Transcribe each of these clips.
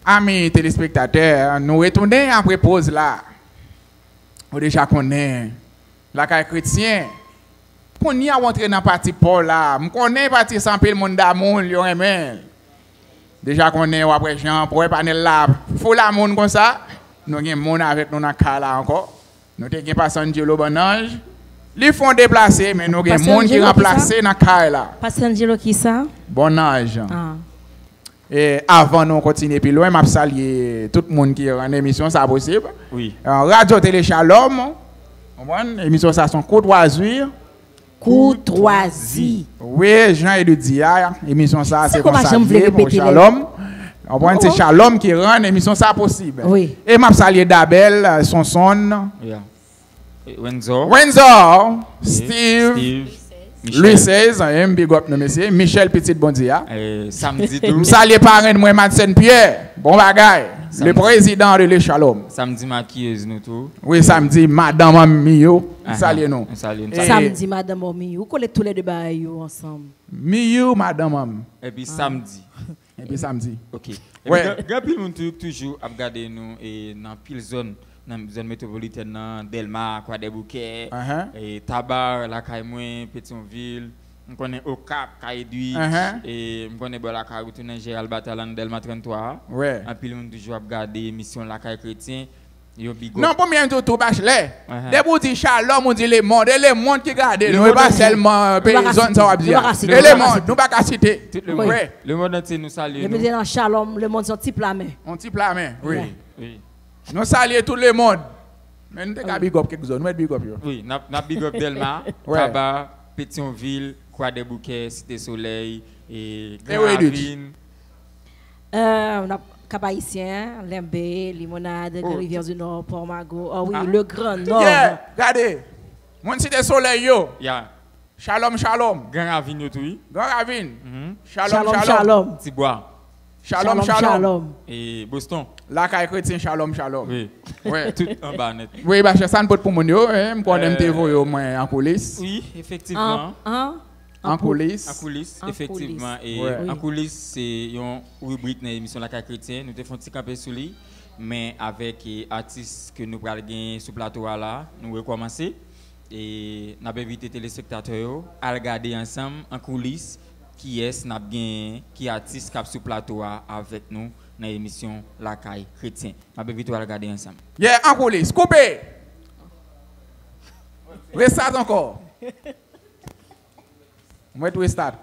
Amis téléspectateurs, nous retournons après pause là. Vous déjà connaissez la carrière chrétienne. Qu'on y a rentré dans parti Paul là, me connais parti sans pile monde d'amour, yo aimé. Déjà connais après Jean pour panel là, faut la monde comme ça. Nous avons monde avec nous dans cas là encore. Nous avons Pasteur Angelo Bonange. Ils font déplacer mais nous avons monde qui remplacer dans cas là. Pasteur Angelo qui ça? Bonange. Ah. Et avant nous continuer plus loin, m'a saluer tout le monde qui est en émission ça possible. Oui. Radio Télé Shalom. Émission ça son courtoisie. Courtoisie. Oui, Jean et le dia, émission ça c'est comme ça. Shalom. On prend c'est Shalom qui rend l'émission ça possible. Oui. Et m'a salué Dabel, son. Yeah. Wenzo, Steve. Louis XVI, big up nos messieurs, Michel Petit Bondia. Samedi tout. Je salue parrain de moi Madsen Pierre. Bon bagaille. Le président de l'Échalom. Samedi maquilleuse nous tout. Oui, samedi Madame Mio. Salut nous. Samedi Madame Mio. Collez tous les deux bails ensemble. Mio Madame. Et puis samedi. Et puis samedi. OK. Ouais. Grand pile monde toujours à regarder nous et dans pile zone. Dans la zone métropolitaine, Delma, Croix des Bouquets, et Tabar, la Caille-Moins, Pétionville, on connaît au Cap, Caille-Douy, et on connaît la Caille retourner Gérald Batalan, Delma 33. Ouais. Et puis on toujours regarder mission la Caille chrétien. Non, pour moi, tout Bachelet. Dès que vous dites Shalom, on dit les mondes, et les mondes qui regardent, nous pas seulement paysans, ça va bien. Et les mondes, nous pas qu'à citer. Le monde entier nous salue. Le monde dans Shalom, le monde sont type la main. On type la main, oui. Nous saluons tout le monde. Mais nous avons big up quelques zones. Nous big up. Oui, nous avons big up Delma, Tabar, Pétionville, Croix des Bouquets, Cité Soleil et Grand-Ravine. On a Cap-Haïtien, Limbé, Limonade, Rivière du Nord, Port-Mago. Oh oui, le Grand Nord. Regardez. Mon Cité Soleil, yo. Shalom, shalom. Grand-Ravine, oui. Grand-Ravine. Shalom, shalom. Tibois. Shalom, shalom. Et Boston. La caille chrétien, shalom, shalom. Oui. Ouais. Tout en bas net. Oui, bah, je sens pour mon yo, je connais te en coulisses. Oui, effectivement. En coulisses. En coulisses, effectivement. Et en coulisses, c'est une rubrique dans l'émission La Caille chrétienne. Nous te faisons un petit campé sous lui, mais avec les artistes que nous allons gagner sur le plateau là, nous recommencer. Et nous avons invité les téléspectateurs à regarder ensemble en coulisses qui est qui artiste qui sur le plateau avec nous dans l'émission La Caille chrétien. Nous avons invité à regarder ensemble. Yeah, en coulisses, coupé. Restart encore. Moi, tout restart.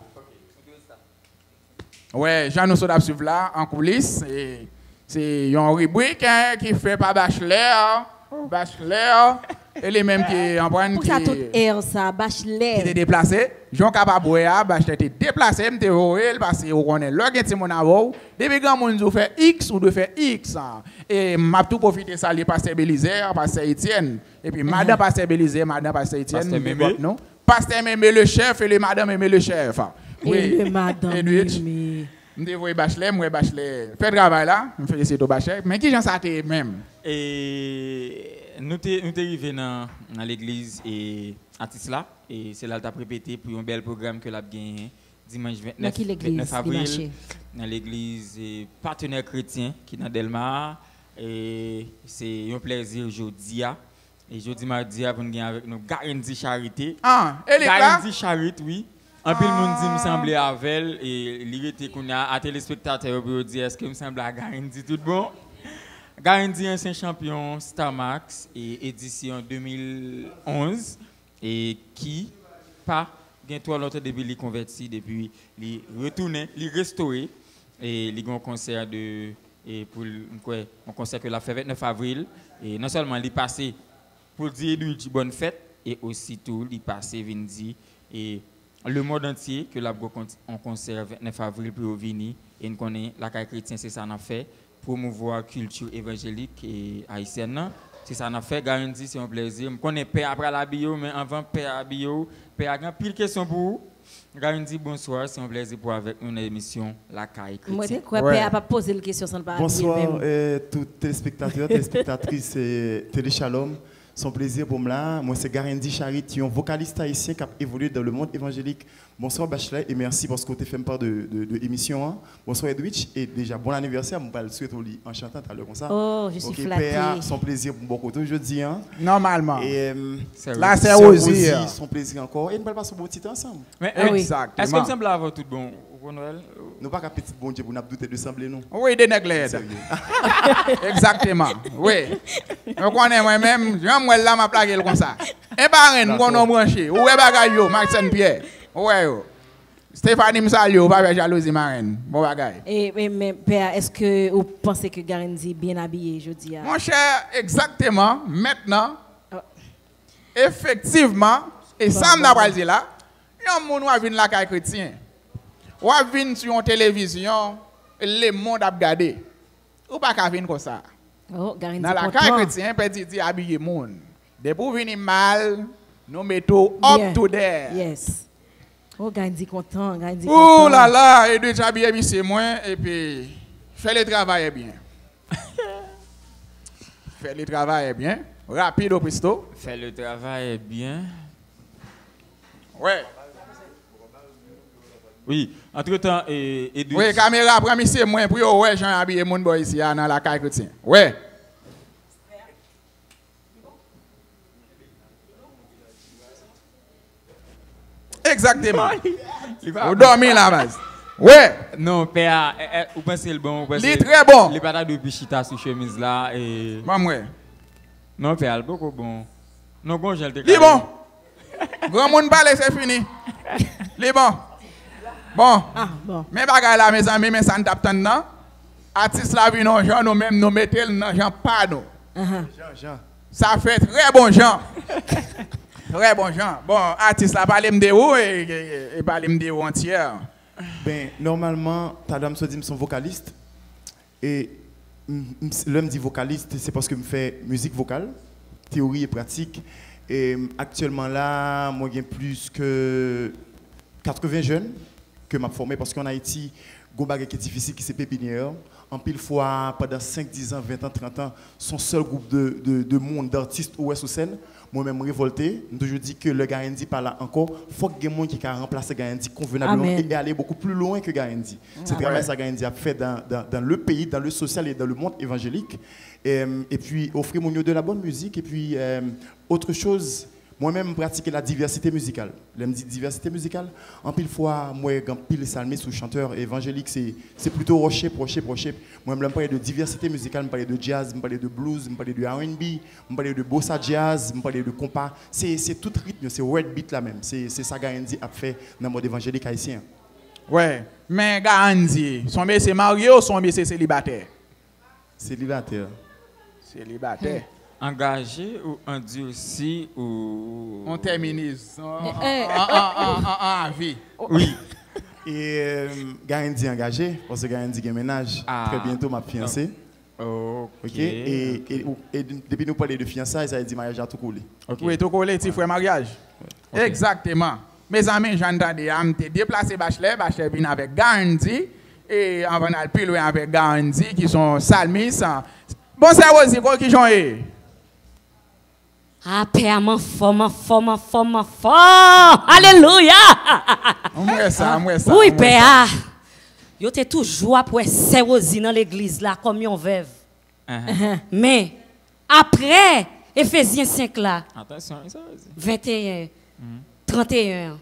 Ouais, Jean-Nous Soda suivre là en coulisses. C'est une rubrique qui fait par Bachelor. Et les mêmes qui en prennent. Pour ça, tout air, ça, Bachelet. Qui était déplacé. Jean Capaboya, Bachelet était déplacé, m'était royal parce que on connaît le gain de mon avou. Depuis grand monde fait X ou de faire X. Et m'a tout profité ça les pasteur Bélisaire, pasteur Étienne. Et puis madame pasteur Bélisaire, madame pasteur Étienne, non. Pasteur Mémé le chef et les madame Mémé le chef. Oui, et le madame Mémé. Je vois Bachelet, moi Bachelet. Fait travail là, je fais c'est au Bachelet, mais qui j'en sais même. Et nous sommes arrivés dans l'église et artiste là et c'est là que tu as répété pour un bel programme que l'a gagné dimanche 29 avril dans l'église partenaire chrétien qui est dans Delmar et c'est un plaisir aujourd'hui et jeudi mardi pour nous avec nous Garantie Charité. Elle est là. Garantie Charité, oui. En plus, le monde dit, me semble avec elle, et l'irrité qu'on a à téléspectateurs pour dire, est-ce que me semble à Garantie tout bon? Garantie est un champion Star Max et édition 2011 et qui pas bientôt l'autre depuis les converti depuis les retourner, les restaurer et les grands concerts de et pour un concert que l'a fait 29 avril et non seulement il passé pour dire une bonne fête et aussi tout il passé vindi et le monde entier que la on concert 29 avril pour venir et nous connaît la Caille chrétien c'est ça n'a fait promouvoir culture évangélique et haïtienne. C'est ça n'a fait Garantie c'est un plaisir. Je connais père après la bio mais avant père bio, père a grand pile question pour vous. Garantie bonsoir, c'est un plaisir pour avec nous dans l'émission La Caille chrétien. Moi c'est quoi père a pas posé la question sans le parler. Bonsoir tous téléspectateurs, téléspectatrices et Télé Shalom. Son plaisir pour moi. Moi, c'est Garendi Charit, un vocaliste haïtien qui a évolué dans le monde évangélique. Bonsoir Bachelet et merci parce que tu as fait part de l'émission. Bonsoir Edwidge et déjà bon anniversaire. Je vais le souhaiter en chantant tout à l'heure comme ça. Oh, je suis flattée. Son plaisir pour beaucoup aujourd'hui. Normalement. Et là, c'est aussi. Son plaisir encore. Et nous allons passer un bon petit temps ensemble. Mais, exactement. Est-ce que me semble avoir tout bon pour Noël? Nous pas qu'à petit bon Dieu pour nous douter de sembler nous. Oui, des nègres. Exactement. Oui. Je connais moi-même, je là m'a plaqué comme ça. Et par nous on branché. Où est bagay yo, Maxine Pierre. Ouais yo. Stéphanie Msalio, pas avec jalousie marraine. Bon bagay. Mais père, est-ce que vous pensez que Garendi est bien habillé jeudi? Mon cher, exactement, maintenant, effectivement, et ça m'a pas dit là, yon moun wa vin la caille chrétien. Wa vin sur une télévision, le monde a regardé. Ou pas qu'à venir comme ça. Oh, Garendi dans la caille chrétien, petit dit habiller moun. De pour venir mal, nous mettons up to there. Yes. Oh, Garendi content, Garendi content. Ouh là là, et de habiller monsieur moins et puis fait le travail bien. Fait le travail bien. Rapide au presto. Fait le travail bien. Ouais. Oui, entre-temps, oui, caméra, prends monsieur moins pour ouais, j'en habillé mon boy ici dans la caille chrétien. Ouais. Exactement. Vous dormez là base. Ouais. Non, père, vous pensez le bon, vous pensez. Il est très bon. Les patates de pichita sur chemise là et. Maman. Non, père, beaucoup bon. Non, bon, j'ai le décalé. Il est bon. Grand monde parle, c'est fini. Il est bon. Bon. Ah, bon. Mais bagay là, mes amis, mais ça ne tape non. Artiste la vie, non, Jean, nous même nous mettons dans Jean pas nous. Jean. Ça fait très bon Jean. Très bon Jean. Bon, artiste là, parlez de où et parlez de où entière. Ben, normalement, ta dame se dit son vocaliste. Et l'homme dit vocaliste, c'est parce que je fais musique vocale, théorie et pratique. Et actuellement là, moi j'ai plus que 80 jeunes que m'a formé parce qu'en Haïti, il y a qui est difficile qui c'est pépinière. En pile fois, pendant 5, 10 ans, 20 ans, 30 ans, son seul groupe de monde, d'artistes ou sur scène, moi-même révolté, je toujours dis que le Garendi pas là encore, il faut que quelqu'un qui a remplacé Garendi convenablement et aller beaucoup plus loin que Garendi. C'est le travail que Garendi a fait dans le pays, dans le social et dans le monde évangélique. Et puis offrir de la bonne musique et puis autre chose. Moi-même, pratiquer la diversité musicale. Je me dis diversité musicale. En pile fois, moi, quand pile salmiste ou chanteur évangélique, c'est plutôt rocher. Moi, je me parle de diversité musicale, je me parle de jazz, je me parle de blues, je me parle de R&B, je me parle de bossa jazz, je me parle de compas. C'est tout rythme, c'est red beat là même. C'est ça que Garendi a fait dans le monde évangélique haïtien. Ouais, mais Garendi, son mec c'est marié ou son mec c'est célibataire? Célibataire. Célibataire. Engagé ou endurci ou. On termine en vie. Oui. Et Garendi engagé, parce que Garendi a ménage. Très bientôt, ma fiancée. Ok. Et depuis nous parler de fiançailles, ça a dit mariage à tout coller. Oui, tout coller, tu fais mariage. Okay. Exactement. Mes amis, j'entends des âmes, te déplacé Bachelet vient avec Garendi. Et on va aller plus loin avec Garendi, qui sont salmistes. Bon, c'est aussi quoi qui j'en ai? Ah, père, mon fort. Alléluia. Moi ça. Oui, père. Yo t'es toujours après serrosi dans l'église là, comme yon veuve. Mais, après, Ephésiens 5 là. Attention, 21, 31.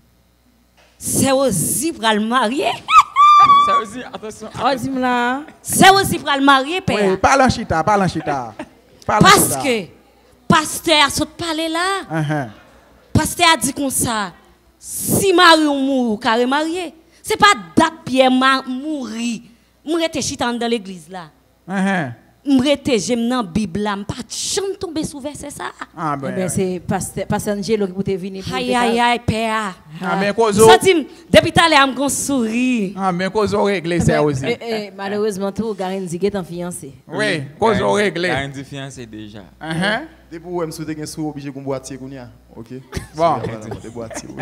Serrosi pour le marier. Serrosi, attention. Oh, dis-moi là. Serrosi pour le marier, père. Oui, parle en chita. Parce que, pasteur a sauté parler là. Pasteur a dit comme ça. Si Marie ou mourou, carré marié. C'est pas date Pierre mourir. M'rete chita dans l'église là. M'rete j'aime dans Bible là, pas jamais tomber sous verset ça. Ah ben. Eh ben c'est pasteur Angelo qui peut venir. Aïe père. Ah mais cause ça dit depuis tout à l'heure me sourire. Ah mais cause régler ça aussi. Malheureusement tout Garendi est en fiancé. Oui, cause régler. Garendi fiancé déjà. Depuis où je suis sous obligé de boîtier OK. Bon,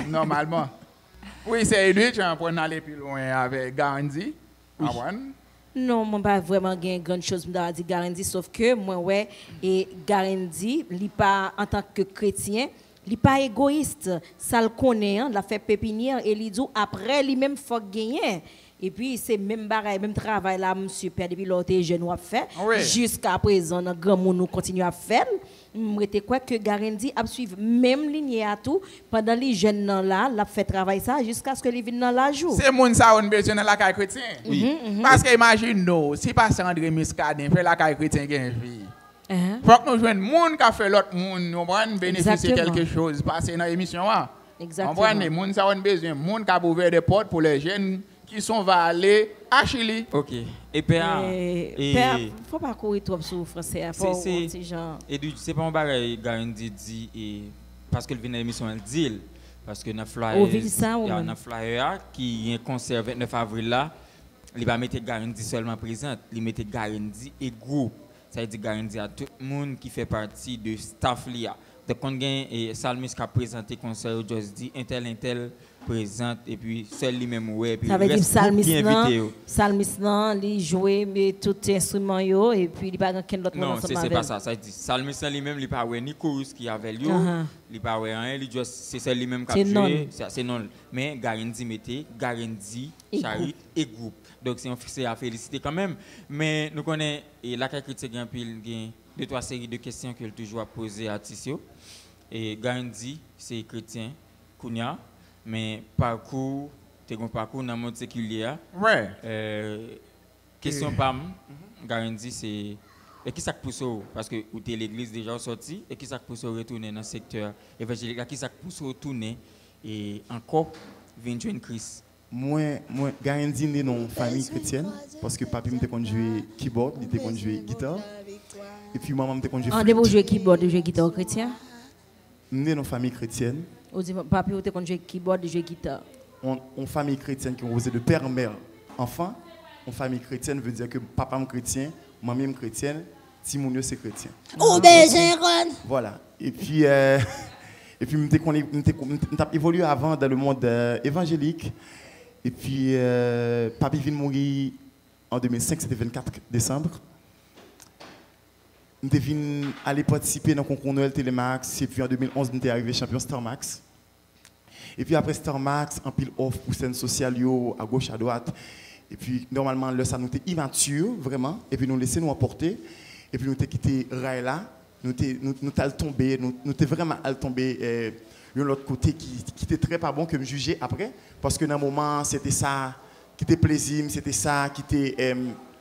normalement. Oui, c'est lui qui prend aller plus loin avec Garendi. Non, moi pas vraiment gain grande chose me dire Garendi sauf que moi ouais et Garendi, il pas en tant que chrétien, il pas égoïste, ça le connaît, la fait pépinière et il dit après lui même faut gagner. Et puis c'est même bagaille, même travail là monsieur père depuis l'autre jeune ou a fait jusqu'à présent grand monde nous continue à faire. M'était quoi que Garendi a suivre même ligne à tout pendant les jeunes là l'a fait travail ça jusqu'à ce que les viennent dans la jour. C'est moun ça on besoin dans la caille chrétien. Parce que imagine nous, si pasteur André Muscadin fait la caille chrétien gagne vie. Faut que nous joignent moun qui fait l'autre moun, nous prendre bénéficier quelque chose passer dans l'émission là. Exactement. On prend moun ça on besoin moun qui a ouvert des portes pour les jeunes qui sont va aller à Chili. OK. Et père faut pas courir trop sur français pour ces gens. Et c'est pas un bagage Garendi dit et parce que le vient l'émission elle dit parce que dans flyer il y a un flyer qui est un concert 29 avril là, il va mettre Garendi seulement présente, il mettait Garendi et groupe. Ça veut dire Garendi à tout le monde qui fait partie de staff là. Donc on gagne et Salmis qui a présenté concert juste dit intel présente et puis seul lui-même ouais puis ça veut dire Salmis non il jouait mais tout instrument yo et puis il pas quelqu'un d'autre non c'est pas ça dit Salmis lui-même il pas ouais ni chorus qui avait lui il pas ouais rien il juste c'est seul lui-même qui a joué c'est non mais Garendi mettait Garendi Charit et groupe donc c'est à féliciter quand même mais nous connaît et la critique un pile gain deux trois séries de questions que toujours poser à Tissio et Garendi c'est chrétien Kounia mais parcours t'es un parcours dans le monde séculier ouais question pam Garendi c'est et qui ça pousse parce que où t'es l'église déjà sorti et qui ça pousse retourner dans le secteur évangélique qui ça pousse retourner et encore venir joindre Christ. Moi Garendi né dans une famille chrétienne parce que papi me t'ai jouer keyboard, il t'ai jouer guitare et puis maman me t'ai jouer. On début jouer keyboard, jouer guitare chrétien. Né dans une famille chrétienne. Papi ou t'ai jouer keyboard, jouer guitare. En famille chrétienne qui est composée de père, mère, enfant. En famille chrétienne veut dire que papa est chrétien, maman est chrétienne, Timounio c'est chrétien. Voilà. Et puis m't'a évolué avant dans le monde évangélique. Et puis papi vient mourir en 2005, c'était 24 décembre. Je suis allé participer dans le concours Noël Télémax et puis en 2011 je suis arrivé champion Star Max. Et puis après Star Max, en pile offre pour scène sociale à gauche à droite. Et puis normalement là ça nous était immature vraiment et puis nous laisser nous emporter et puis nous t'ai quitté Raïla, nous t'allons tomber, nous t'ai vraiment allé tomber de l'autre côté qui était très pas bon que me juger après parce que dans un moment c'était ça qui était plaisir, c'était ça qui était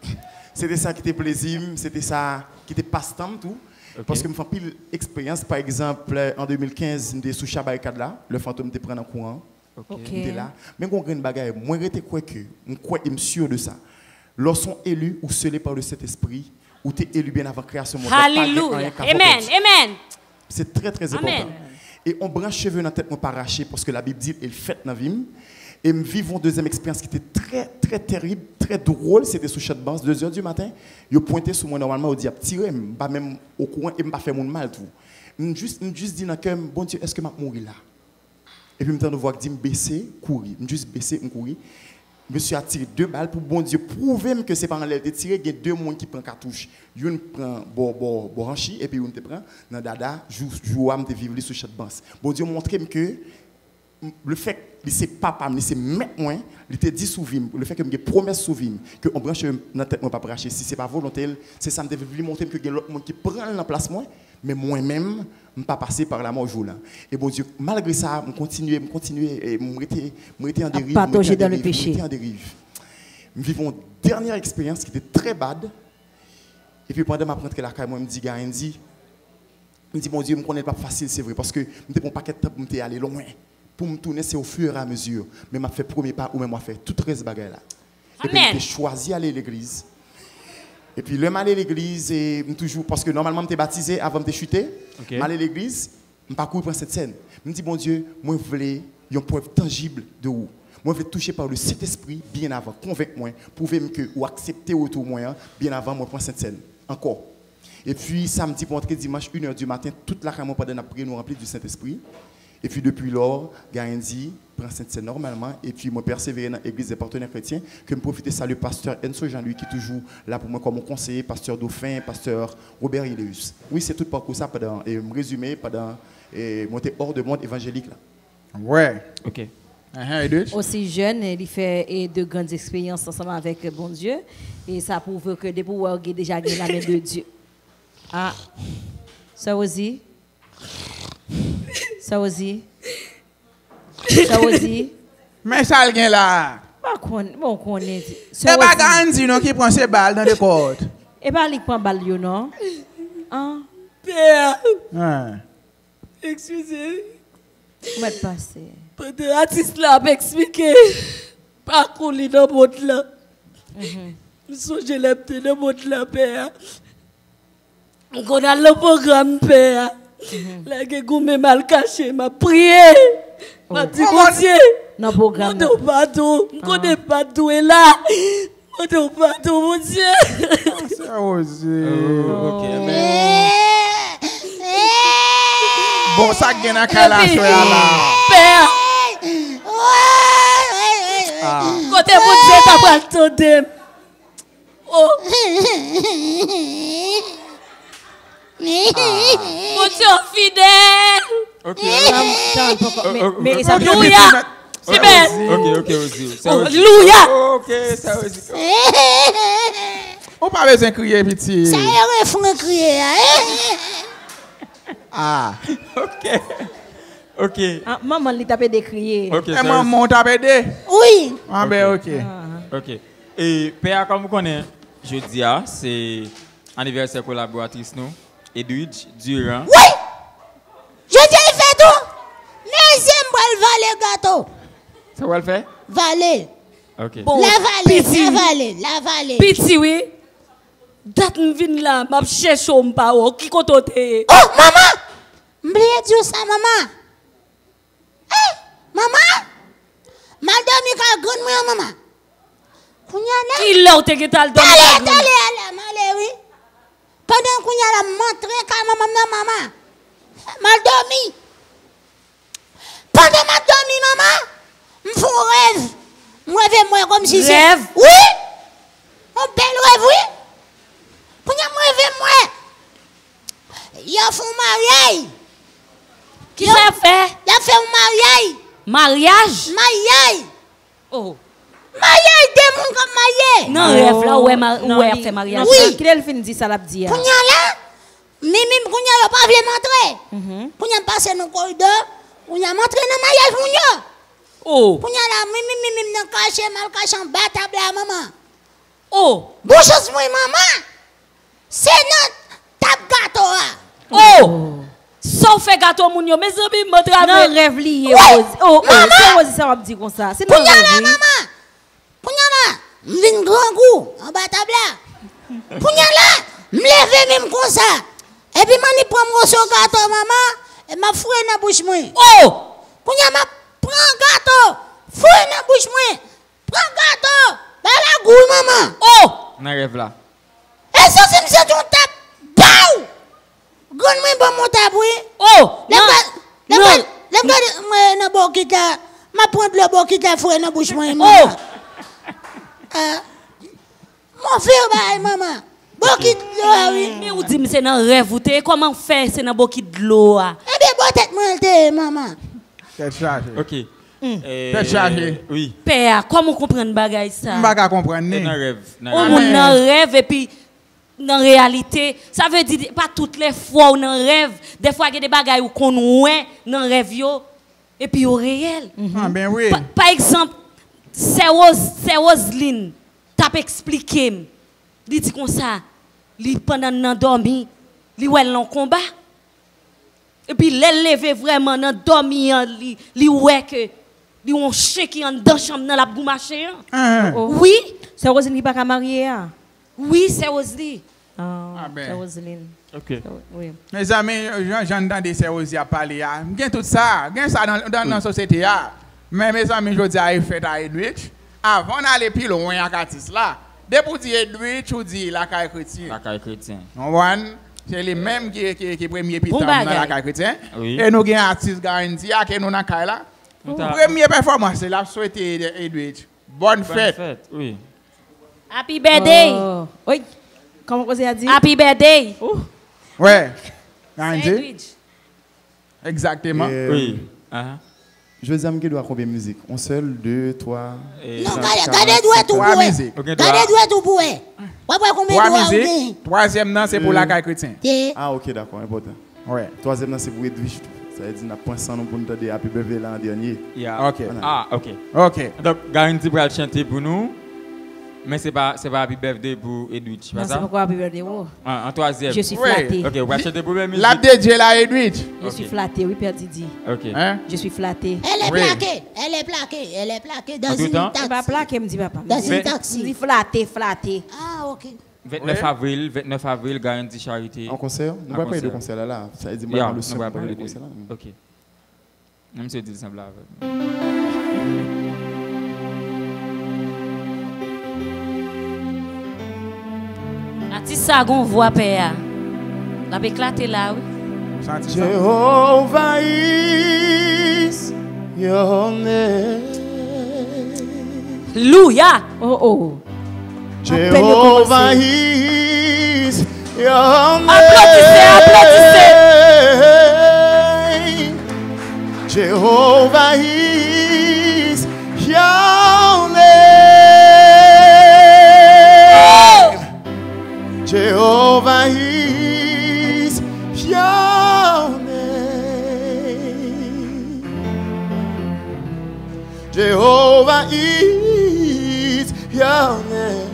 plaisir, c'était ça qui était passe-temps tout. Okay. Parce que je fais pile expérience, par exemple, en 2015, j'étais sous Chabaricade là, le fantôme te prend en courant. J'étais là. Mais quand on une bagaille, moi j'étais quoi que, je suis sûr de ça. Lorsqu'on élus ou scellés par le Saint-Esprit, ou tu es élu bien avant la création mondiale. Alléluia. Amen. C'est très très important. Et on branche cheveux dans la tête, on pas arracher parce que la Bible dit, elle fait dans la vie. Et me vivons une deuxième expérience qui était très très terrible, très drôle. C'était sous chat basse, 2h du matin. Je pointais sur moi normalement, au diable, tirer, pas même au courant et pas faire mon mal tout. Juste dit dans le cœur, bon Dieu, est-ce que je vais mourir là? Et puis je me vois dire, baisser, courir. Juste baisser, courir. Je me suis attiré 2 balles pour bon Dieu prouver que c'est pas en l'air de tirer. Il y a 2 monde qui prennent cartouche. Une prend branchi et puis une te prend dans dada, joue à me vivre sous chat basse. Bon Dieu montre que le fait que c'est papa, c'est mettre moi, il était dit sous vie, le fait que j'ai promesse sous vie, que on branche dans la tête moi pas brancher, si c'est pas volontaire, c'est ça me devait lui montrer que il y a l'autre monde qui prend l'emplacement, mais moi-même, je pas passer par la mort jour là. Et bon Dieu, malgré ça, je continuer et m'étais en dérive, partager dans le péché. Nous vivons une dernière expérience qui était très bad. Et puis pendant ma prendre la caille, moi me dit Garendi, me dit mon Dieu, me connaît pas facile, c'est vrai parce que me pas paquet de temps pour me aller loin. Pour me tourner, c'est au fur et à mesure. Mais m'a fait premier pas ou même m'a fait toutes 13 bagages là. Et puis j'ai choisi d'aller à l'église. Et puis le m'aller à l'église et toujours parce que normalement j'étais baptisé avant de chuter. Okay. M'aller à l'église, me parcours pour cette scène. Me dit bon Dieu, moi je voulais une preuve tangible de où. Moi je veux toucher par le Saint-Esprit bien avant, convaincre-moi, prouver que ou accepter autour moi bien avant moi prendre cette scène. Encore. Et puis samedi pour entrer dimanche 1h du matin, toute la caméra pendant la prière nous remplit du Saint-Esprit. Et puis depuis lors, Garendi prend Saint-Saëns normalement. Et puis moi persévérer dans l'église des partenaires chrétiens. Que me profiter ça le pasteur Enzo Jean-Louis qui est toujours là pour moi comme mon conseiller, pasteur Dauphin, pasteur Robert Ileus. Oui, c'est tout parcours ça pendant, et me résumer pendant monter hors de monde évangélique là. Ouais. OK. Aussi jeune, il fait de grandes expériences ensemble avec bon Dieu. Et ça prouve que des pouvoirs ont déjà gagné la main de Dieu. Ah, ça aussi. Ça aussi. Ça aussi. Mais ça le gain là. Bon, qu'on est. C'est pas Garendi non qui prend ses balles dans les cordes. Et pas lui prend balle yo non. Hein? Père, Hein. excusez. Comment te passer? Pendant l'artiste là m'a expliqué. Par contre, il dans le monde là. Je songe l'habiter dans le monde là, Père. On a le programme, Père. Là, je mal caché, m'a prié. M'a dit, mon Dieu. Non, programme. Je ne connais pas tout est là. Je ne connais pas tout, mon Dieu. Ça aussi. OK. Mais Bon, ça gagne à Kala là. Père. Côté mon Dieu, t'as pas le temps. Oh. Mon Dieu fidèle. OK. Mais ça Alléluia. C'est bien. OK, aussi. Ça aussi. Alléluia. OK, ça aussi. On pas besoin de crier petit. Ça y est, il faut crier. Ah. OK. Ah, maman, il t'a décrié. OK. Et maman t'a aidé. Oui. Ah ben OK. OK. Et Père, comme vous connaissez, jeudi, c'est anniversaire collaboratrice nous, Edwidge Durand. Oui. Je dis, il fait tout. Mais j'aime le valet gâteau. Ça va le faire? Valet. OK. Bon, La vallée. Petit, oui. Date me vient là, m'a cherché au m'pao, qui côté. Oh, maman. M'blié dire ça, maman. Maman. Mal dormi quand grande moi, maman. Kounya Qui l'a te que t'as le allez, oui. Pendant Kounya la montré quand maman. Mal dormi. Pendant ma dormi, maman. M'font rêve. Moi comme si c'est. Rêve? Oui. Un bel rêve, oui. Kounya moi. Il a fait un mariage. Qui ça fait? Il a fait un Mariage? mariage. Oh. Mariage des gens comme mariage. Non, rêve là, ouais, fait mariage. Oui. Qui elle fin dit ça l'a dit? Kounya là, Mimi Kounya n'a pas voulu montrer. Kounya passe dans le corridor, Kounya montre dans le mariage Kounya. Oh. Kounya là, Mimi n'a caché, mal caché en bas table à maman. Oh. Bouche moi maman. C'est notre table gâteau là. Oh. Sauf fait gâteau moun yo, mes amis me Non, travaillent. rêve lié. Ouais. Oh, Maman. c'est aussi ça va dire comme ça. C'est non Kounya là rêve. maman. Kounya là, m'vin grand goût en bas table là. Kounya là, m'lever même comme ça. Et puis mani prend mon gâteau maman et m'a foué dans bouche moi. Oh. Kounya m'a prend gâteau, foué dans bouche moi. Prends gâteau, dans la goût maman. Oh. On rêve là. Et ça c'est monsieur ton tape. Bao! Gon moi bon mon tape oui. Oh. Le moi na bokita, m'a prendre le bokita foué dans bouche moi. Oh. Mon frère bail maman. Bokita oui. Mais ou dit c'est dans rêve ou te comment faire c'est dans beaucoup de l'eau. Eh bien bon tête moi te maman. Tête chargée. OK. Tête chargée. Oui. Père, comment comprendre bagay ça? On va pas comprendre. C'est un rêve. On moun nan rêve et puis dans réalité, ça veut dire pas toutes les fois on dans rêve, des fois il y a des bagages où qu'on ouais dans rêve yo et puis au réel. Ah ben oui. Par exemple, c'est Roselyne t'a expliqué, il dit comme ça, li pendant nan dormi, li ouais l'en combat. Et puis les lever vraiment nan dormi li ouais que li on chien qui en dans chambre dans la bou marché. Oui, C'est Roselyne qui pas marier. oui, c'est Roselyne. Ah ben. C'est Roselyne. OK. Oui. Mes amis, j'entends des services à parler. J'ai tout ça. J'ai ça dans la société. Mais mes amis, je dis à Effet à Edwidge. Avant d'aller plus loin à Katis là. Dès pour dire Edwidge, ou dire la caille chrétienne. La caille chrétien. One. c'est les mêmes qui premier Bon pitam dans la bagay. caille chrétien. Oui. Et nous avons un artiste garanti que nous dans caille là. Première performance, c'est la souhaité Edwidge. Bonne fête. Oui. Happy birthday. Oh. Oui. Comment vous avez dit? Happy birthday. Ouais. Garanti. Edwidge. Exactement. Oui. Je veux dire, je dois combien de musique? Un seul, deux, trois. Non, gardez doigt tout Trois pour musiques. Gardez doigt tout pour ouais, combien Trois de doigts musiques. Troisième non, c'est pour la caille chrétien. Ah, ok, d'accord, important. Ouais. Troisième, c'est pour Edwidge. Ça veut dire qu'on a point sans nous pour nous donner Happy Birthday l'an dernier. Yeah. Ok. Ah, ok. Ok. Donc, Garanti pour chanter pour nous. Mais c'est pas Happy Birthday pour Edwidge, Non, pas c'est ça? pourquoi Happy Birthday. Oh. En troisième. Je suis Oui. flattée. Ok, on va chanter pour la musique. La DJ la Edwidge. Je suis flattée, oui, Père Didi. Ok. Hein? Je suis flattée. Elle est Oui. plaquée, elle est plaquée dans En tout une temps? C'est pas taxi. plaqué, me dit papa. Dans Je une dis taxi. flattée. Ah, ok. 29 avril, Garanti Charité. En concert? Nous ne En pouvons pas aller de concert. concert là. Ça veut dire Yeah, que le nous son va pour pas le aller. concert là. Ok. Monsieur dit ça là. Artiste ça gon voix père. La éclaté là oui. Senti ça? Jehovah is your name. Louia. Oh, oh. Jehovah is your name. Applaudissez. Jehovah is your name. Jehovah is your name. Jehovah is your name.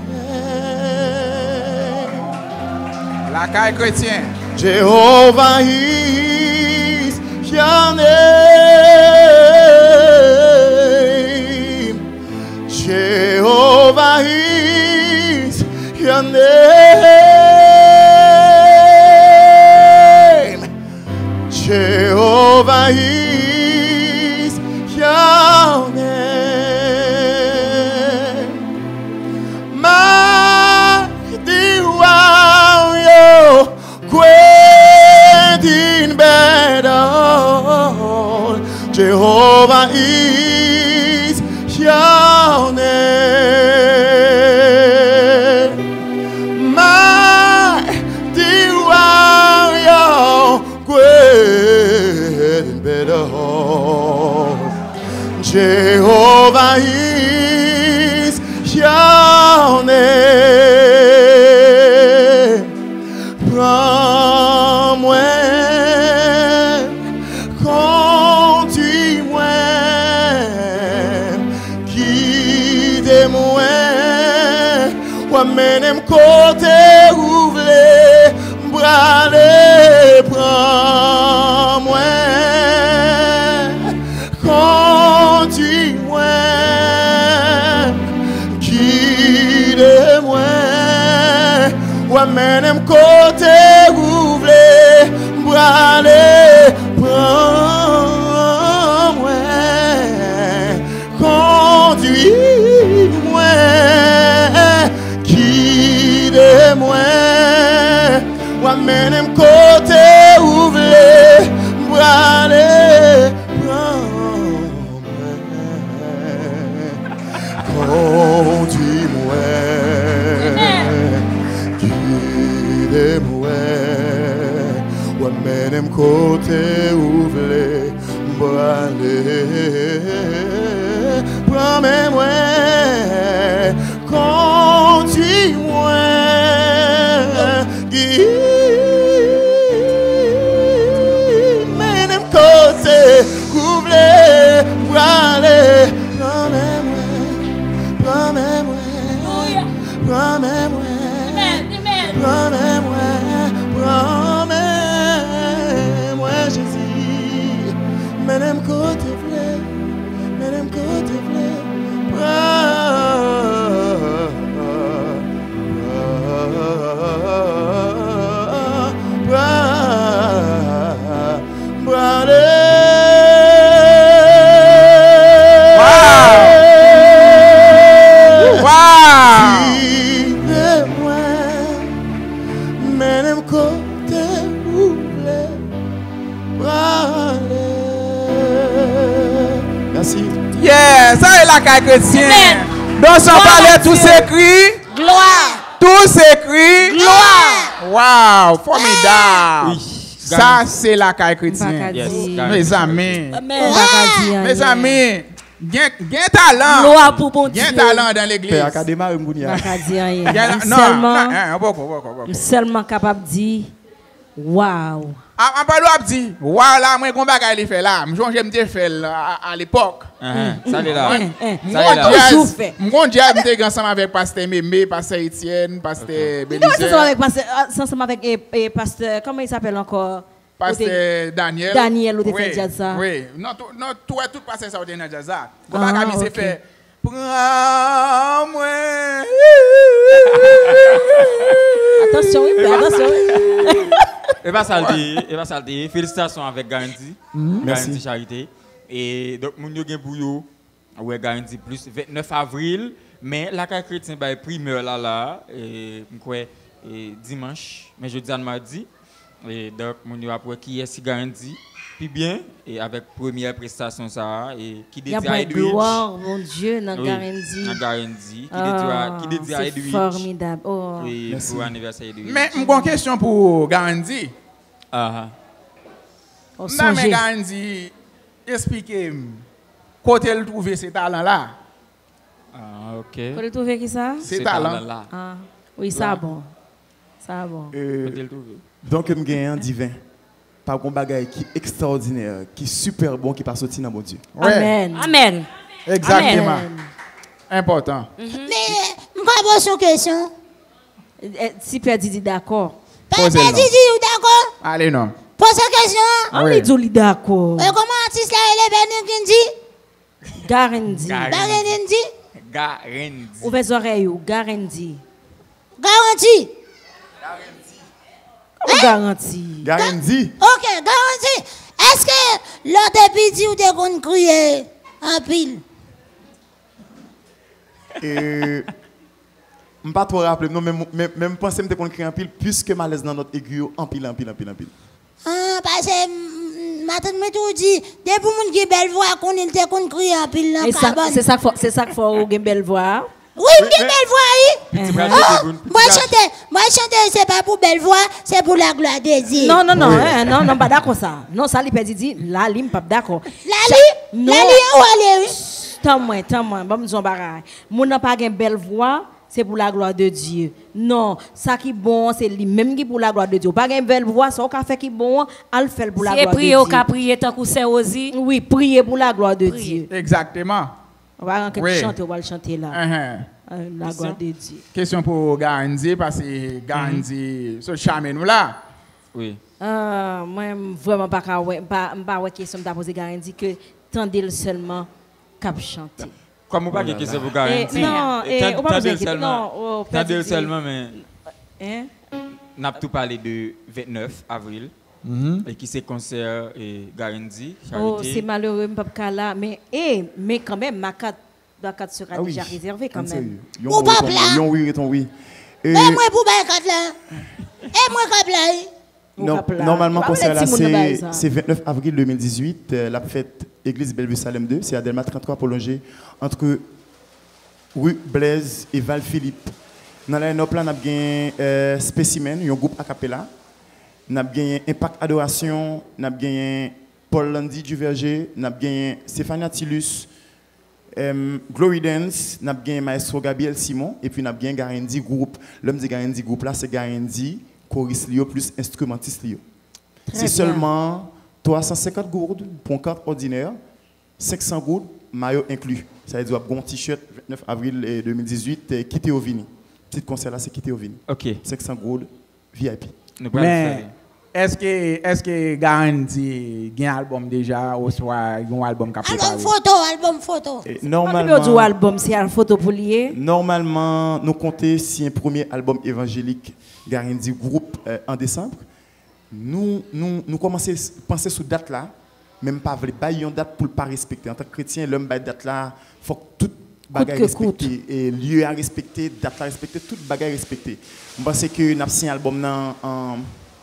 La caille chrétien. Jehovah is your name. Jehovah is your name. Jehovah is your name. Mighty warrior, great in battle. Jehovah is your name. Mighty warrior, great in battle. Jehovah is your name. Prends-moi, conduis-moi, guide-moi, amène-moi côté ouvlé, bralé, prends-moi, conduis-moi, guide-moi, amène-moi côté ouvlé, bralé, prends-moi, conduis-moi, guide-moi, amène-moi côté ouvlé, bralé, prends-moi, conduis-moi, guide-moi, amène-moi côté ouvlé, bralé, promets-moi, conduis-moi, guide-moi côté ouvlé, bralé, promets-moi, promets-moi, promets-moi, promets-moi, promets-moi, Jésus, même côté v'lé, même côté v'lé, la caille chrétien. Amen. Dans son Gloire palais, à tout Dieu. s'écrit. Gloire. Tout s'écrit. Gloire. Waouh, formidable. Oui. Ça, c'est la caille chrétien. Yes, Mes amis. Amen. Mes amis. Gain talent. Gloire pour bon Dieu. Gain talent dans l'église. Père Akadema Mgounia. Pas dire rien. Non, Seulement, beaucoup. seulement capable de dire, waouh. En parlant de dire, voilà, moi, je bagay li fait là. Je me fait à l'époque. Ça est là. Mon toujours jazz, fait. mon jazz, j'étais ensemble avec Pasteur Mémé, Pasteur Étienne, Pasteur Comment ça Bélizer, avec ensemble avec pasteur, comment il s'appelle encore? Pasteur Daniel. Daniel, ou te Oui, fait jazz ça. Oui, non, tout pasteur ça ou te dans jazz ça. Ah, Mon bagay, c'est ok. fait. Prends-moi. Attention, oui, attention. Et pas salté. Félicitations avec Garantie. Merci. Garantie Charité. Et donc, mon yo gen pour yo, ouais, Garantie plus 29 avril. Mais la carte chrétien ba primeur là, et dimanche, mais jeudi à mardi. Et donc, mon yo après qui est si Garantie. Puis bien, et avec première prestation ça, et qui Il y a dédie à pas Edwidge. gloire, mon Dieu, dans Oui, Garantie. dans Garantie. Qui dédie à C'est Edwidge. formidable. Oh. Et pour l'anniversaire Edwidge. Mais j'ai une question pour Gandhi. Ah, On Non, mais songe. Gandhi, expliquez-moi. Côté elle trouver ces talents-là. ok. Vous avez trouvé qui ça? Ces talents. là. Ah, oui, ça bon. Ça bon. Donc, je suis un divin. Par un bagage qui est extraordinaire, qui est super bon, qui passe sorti dans mon Dieu. Ouais, Amen. Amen. exactement. Amen. Important. Mais, je vais poser une question. Si Père Didi d'accord. Posez-le. Papa Didi, vous d'accord? Allez, non. Pose une question. On Oui. est dit d'accord. Et comment artiste là, elle est Benny Garanti. Benny Garantie. Ouvrez les oreilles, garanti. Garantie. Comment garanti? Garantie. Ok, garantie. Est-ce que l'autre petit ou des qu'on crier en pile? Je ne pas trop rappeler, non, même penser que je suis en pile, puisque malaise dans notre aiguille, en pile. Ah, parce que maintenant, je tout dit, des pour moun qui belle voix, qu'on il te qu'on crie en pile dans Et ça, carbone. c'est ça qu'il faut une belle voix. Oui, qui belle voix, oui. Moi, chanter, c'est pas pour belle voix, c'est pour la gloire de Dieu. Non, non, pas d'accord ça. Non, ça, il dit, là, il pas d'accord. Lali, Non. Lali, où aller, oui? Tant moins, bon, nous bagaille. Mon n'a pas une belle voix, c'est pour la gloire de Dieu. Non, ça qui est bon, c'est lui-même qui pour la gloire de Dieu. Pas une belle voix, ça qui fait qui est bon, elle fait pour la Si gloire de prier Dieu. au cas prier tant que c'est aussi. Oui, prier pour la gloire de Prier. Dieu. Exactement. On va Oui. chanter, on va le chanter là. La gloire de Dieu. Question pour Gandhi, parce que Gandhi, ce charme nous là. Oui. Moi, vraiment pas question de poser garantie que tendez seulement cap chanter. Comme on pas que c'est pour Garantie. Non, on va Tendez pas seulement. non, Tendez seulement, mais hein? on a tout parlé de 29 avril. Et qui c'est concert et Garantie, Oh, c'est Charité. malheureux, pas là, mais quand même ma carte sera déjà réservée quand même. Ou pas là. Oui. Mais moi, pour bailler quatre là. Et moi, quatre là. Non, Cap là. normalement, Pas concert les là, petits moun dans bail, ça. c'est 29 avril 2018, la fête Église Bellevue Salem 2, c'est à Delma 33 prolongé entre rue Blaise et Val-Philippe. Dans la line-up là, on a gagné Spécimen, un groupe a cappella. On a gagné Impact Adoration, on a gagné Paul Landy du Verger, on a gagné Stéphania Tillus, Glory Dance, on a gagné Maestro Gabriel Simon, et puis on a gagné Garandi Group. L'homme de Garandi Group là, c'est Garandi, choriste Lio plus instrumentiste Lio. C'est seulement 350 gourdes pour une carte ordinaire, 500 gourdes, maillot inclus. Ça veut dire un bon t-shirt 29 avril 2018, Quitté au Vini. Petit concert là, c'est Quitté au Vini. Ok. 500 gourdes, VIP. Nous pourrons le Mais faire. est-ce que Gandhi a un album déjà ou soit un album qui a préparé? Album photo. Et Normalement, du album, c'est une photo pour lier. Normalement, nous comptons si un premier album évangélique Garandi Group en décembre. Nous commençons à penser sur date là, même pas une date pour ne pas respecter. En tant que chrétien, l'homme bail date là, il faut que tout bagage respecté et lieu à respecter, date à respecter, tout bagage respecté. Je pense que nous avons signé un album en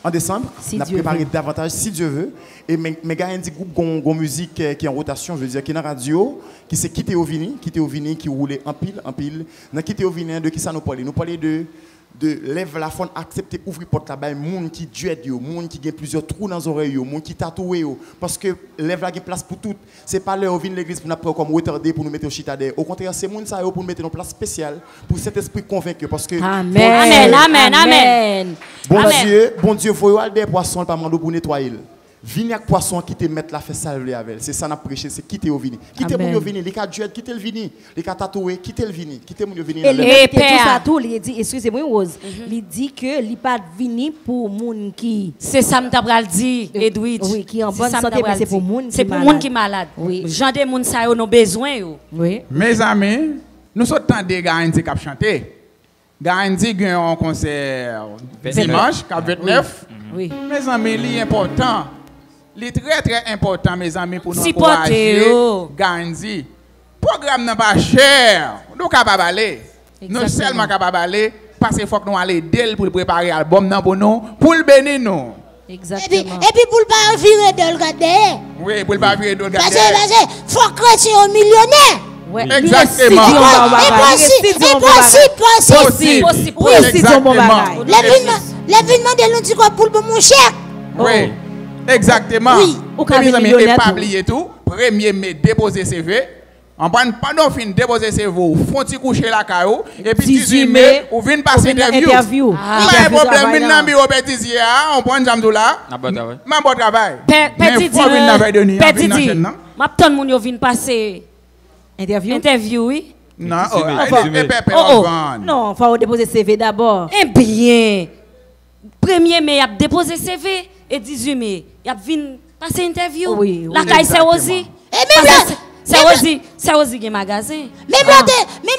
En décembre, Si on a Dieu préparé veut. davantage, si Dieu veut. Et mes gars, un petit groupe de musique qui est en rotation, je veux dire, qui est dans la radio, qui s'est quitté au Vini, qui roulait en pile. Dans quitté au Vini, de qui ça nous parlait? Nous parlait de lève la fond, accepter, ouvrir porte là-bas, monde qui duet, monde qui a plusieurs trous dans les oreilles, monde qui tatoué. Parce que lève la place pour tout. Ce n'est pas l'heure où vient l'église pour nous prendre comme retardé pour nous mettre au chitadé. Au contraire, c'est monde ça pour nous mettre en place spéciale pour cet esprit convaincu. Parce que Amen, amen, amen. Bon Dieu, faut aller des poissons pas mandou pour nettoyer. Vini avec poisson qui te mettre la fait salver avec. C'est ça n'a prêché, c'est quitter au vini. Quitter mon vini, les cas duet, quitter le vini, les cas tatoué, quitter le vini, quitter mon vini. Et lui tout ça tout, il dit excusez-moi Rose, il dit que il pas vini pour moun qui c'est ça me t'abral dit Edwidge. Oui, qui en bonne santé mais c'est pour moun c'est pour moun qui malade. Oui. Gens des moun ça yo ont besoin yo. Oui. Mes amis, nous sommes tant de Garanti qui chanté. Garanti gagne un concert dimanche 29. Oui. Mes amis, il est important. Il est très très important, mes amis, pour nous supporter encourager. Garanti. Le programme n'est pas cher. Nous sommes capables d'aller. Nous sommes seulement capables d'aller parce qu'il faut que nous allions d'elle pour préparer l'album pour nous, pour le bénir nous. Exactement. Et puis pour ne pas virer de le garder. Oui, pour ne pas virer de le garder. Parce que faut chrétien au millionnaire. Ouais. Exactement. Possible. Oui, exactement. L'événement de l'Antico pour mon cher. Oui, exactement. Oui. Mes amis, et pas oublier tout. 1er mai, déposer CV. On prend pendant fin déposer CV, font petit coucher la caillou et puis 18 mai, on vient passer interview. Pas de problème, vient dans bureau petit on prend jamdou là. Ma bon travail. Petit m'attend mon yo vinn passer interview oui. Non, non, faut déposer CV d'abord. Eh bien, 1er mai, il a déposé CV et 18 mai, il a vinn passer interview. Oui, la caille c'est aussi. Et même là, c'est aussi un magasin. même là,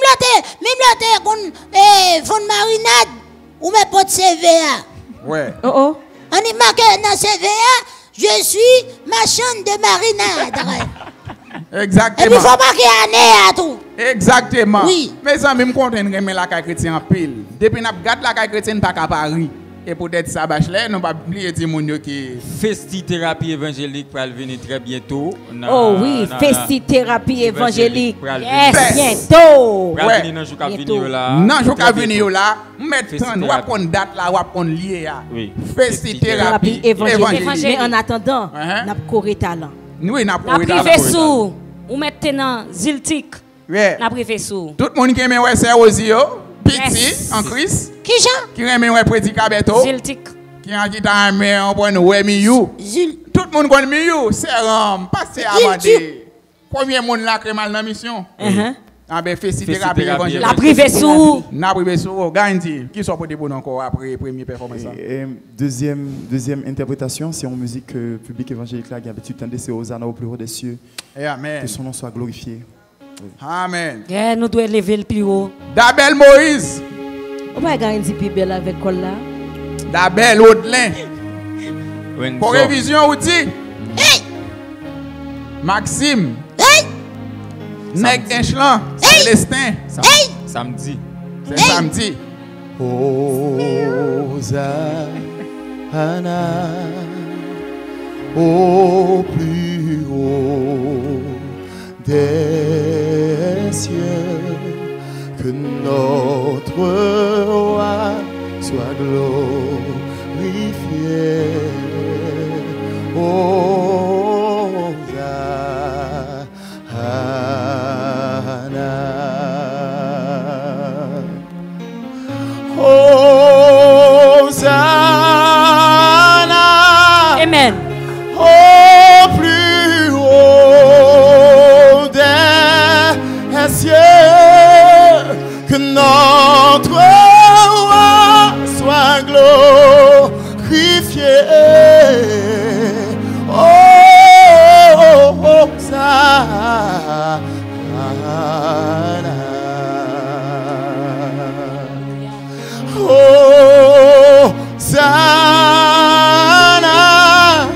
von marinade ou mes potes CV. Ouais. Oh. On est marqué dans CV, je suis marchande de marinade. Exactement. Et puis il faut marquer année à tout. Exactement. Oui. Mes amis, me content de remettre la caille chrétienne en pile. Depuis n'a gade la caille chrétienne pas qu'à Paris. Et peut-être ça bachelet, nous pas oublier dire mon qui Festi-thérapie évangélique pour venir très bientôt. Oh oui, festi-thérapie évangélique. Yes, bientôt. Ouais. Non, je vais venir là. Maintenant, on va prendre date là, on va prendre lié là. Oui. Festi-thérapie évangélique. Mais en attendant, on a coré talent. Oui, on a coré talent. On a privé sous. On met dans Ziltik. Oui. On a privé sous. Tout le monde qui aime ouais c'est Osio, petit en Christ. Qui Jean? Qui aime ouais prédicat Beto. Ziltik. Qui a dit dans mais on prend ouais Miyu. Tout le monde connaît Miyu, c'est passé avant de premier monde là qui mal dans mission. Ah ben festi-thérapie évangélique. La privé sous. Na privé sous Garanti. Qui sont pour des bonnes encore après première performance. Deuxième interprétation, c'est en musique publique évangélique là qui a l'habitude d'entendre, c'est Hosanna au plus haut des cieux. Amen. Que son nom soit glorifié. Amen. Yeah, nous devons lever le plus haut. Dabel Moïse. On va garantir plus belle avec quoi là? Dabel Audelin. Pour révision outil. Hey! Maxime. Hey! Neg Enchlan. Célestin. Hey! Samedi. C'est samedi. Hosanna au plus haut des cieux, que notre roi soit glorifié. Hosanna. Amen. Au plus haut des cieux, que notre roi soit glorifié. Hosanna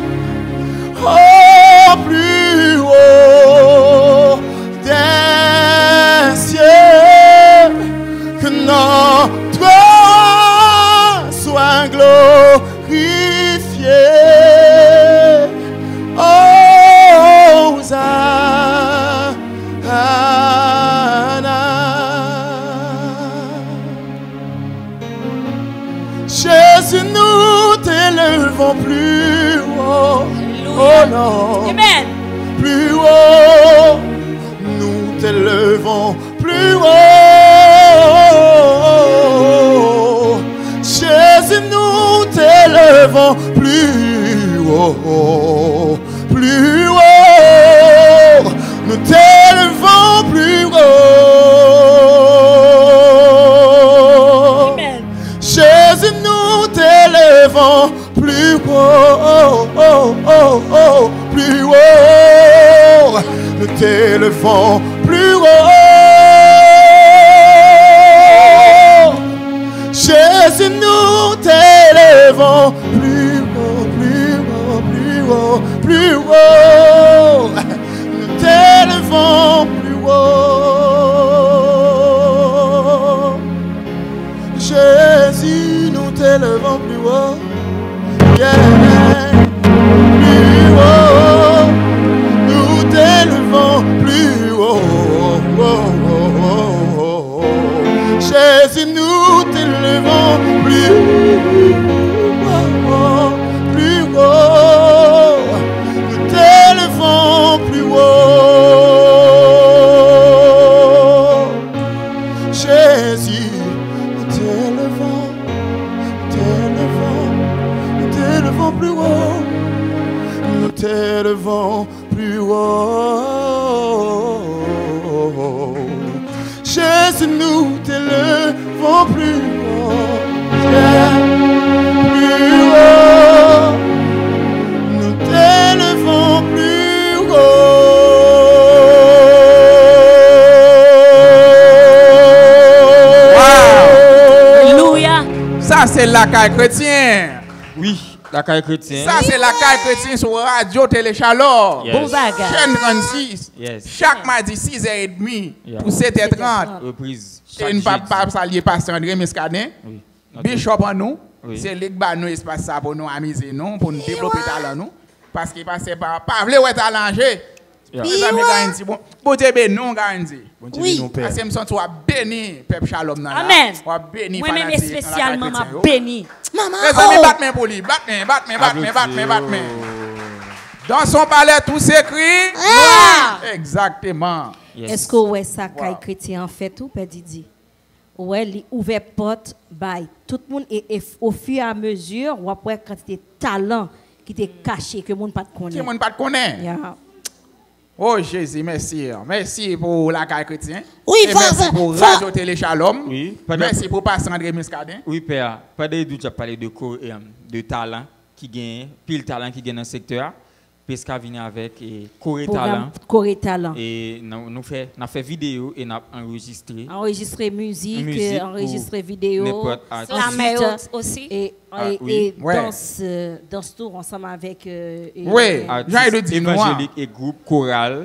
au plus haut des cieux, que notre roi soit glorifié. Jésus, nous t'élevons plus haut. Oh non. Amen. Plus haut. Nous t'élevons plus haut. Jésus, nous t'élevons plus haut. Plus haut. Nous t'élevons plus haut. Amen. Jésus, nous t'élevons plus haut, plus haut. Nous t'élevons plus haut. Jésus, nous t'élevons plus haut, plus haut, plus haut, plus haut. Nous t'élevons plus haut. Jésus, nous t'élevons plus haut. Yeah. Plus haut. Nous t'élevons plus haut. Jésus, nous t'élevons plus haut. Plus haut. Nous t'élevons plus haut. Jésus, nous t'élevons, nous t'élevons plus haut. Nous t'élevons plus haut. Jésus, nous t'élevons plus haut. Yeah. Plus haut. Nous t'élevons plus haut. Alléluia. Ça, c'est la caille chrétien. Oui, la caille chrétien. Ça, c'est la caille chrétien sur Radio Télé Chalor. Yes. Bon bagage. Chaîne 36. Yes. Chaque mardi, 6h30 Yeah. pour 7h30. Reprise. Et une pape saluer pasteur André Miscadin. Oui. Bishop en nous. Oui. C'est lui qui bat nous espace ça pour nous amuser nous, pour nous développer talent nous. Parce qu'il passe pas vle ouais talent. Yeah. Les amis garantis bon Dieu béni nous garantis. Oui. Nous, Père. Parce que me sens toi béni peuple Shalom nan. Amen. Ou béni Moi-même fanatique, spécialement dans la m'a chrétien, yo. béni. Maman, Les amis battent main pour lui, battent main. Dans son palais tout s'écrit. Exactement. Yes. Est-ce que ouais ça caille chrétien en fait ou pas Didi? Ouais, il ouvert porte by tout le monde et au fur et à mesure ou après quantité de talent qui était caché que monde pas Qui connaît. monde pas te connaît? Yeah. Oh Jésus, merci. Merci pour la caille chrétien. Oui, Et merci pour Radio Télé Shalom. Oui. Merci pour pasteur André Miscadin. Oui, Père. Pas de doute, tu as parlé de talent qui gagne, pile talent qui gagne dans le secteur. Pesca vient avec Corée Talent. Programme Corée Talent. Et nous fait vidéo et nous enregistré. Enregistrer musique, Musique enregistrer ou vidéo. n'importe artiste. La Ensuite, meilleure aussi. Et, oui. et Ouais. dans ce tour ensemble avec Oui. Artiste J'ai le dire noir. évangélique et groupe choral.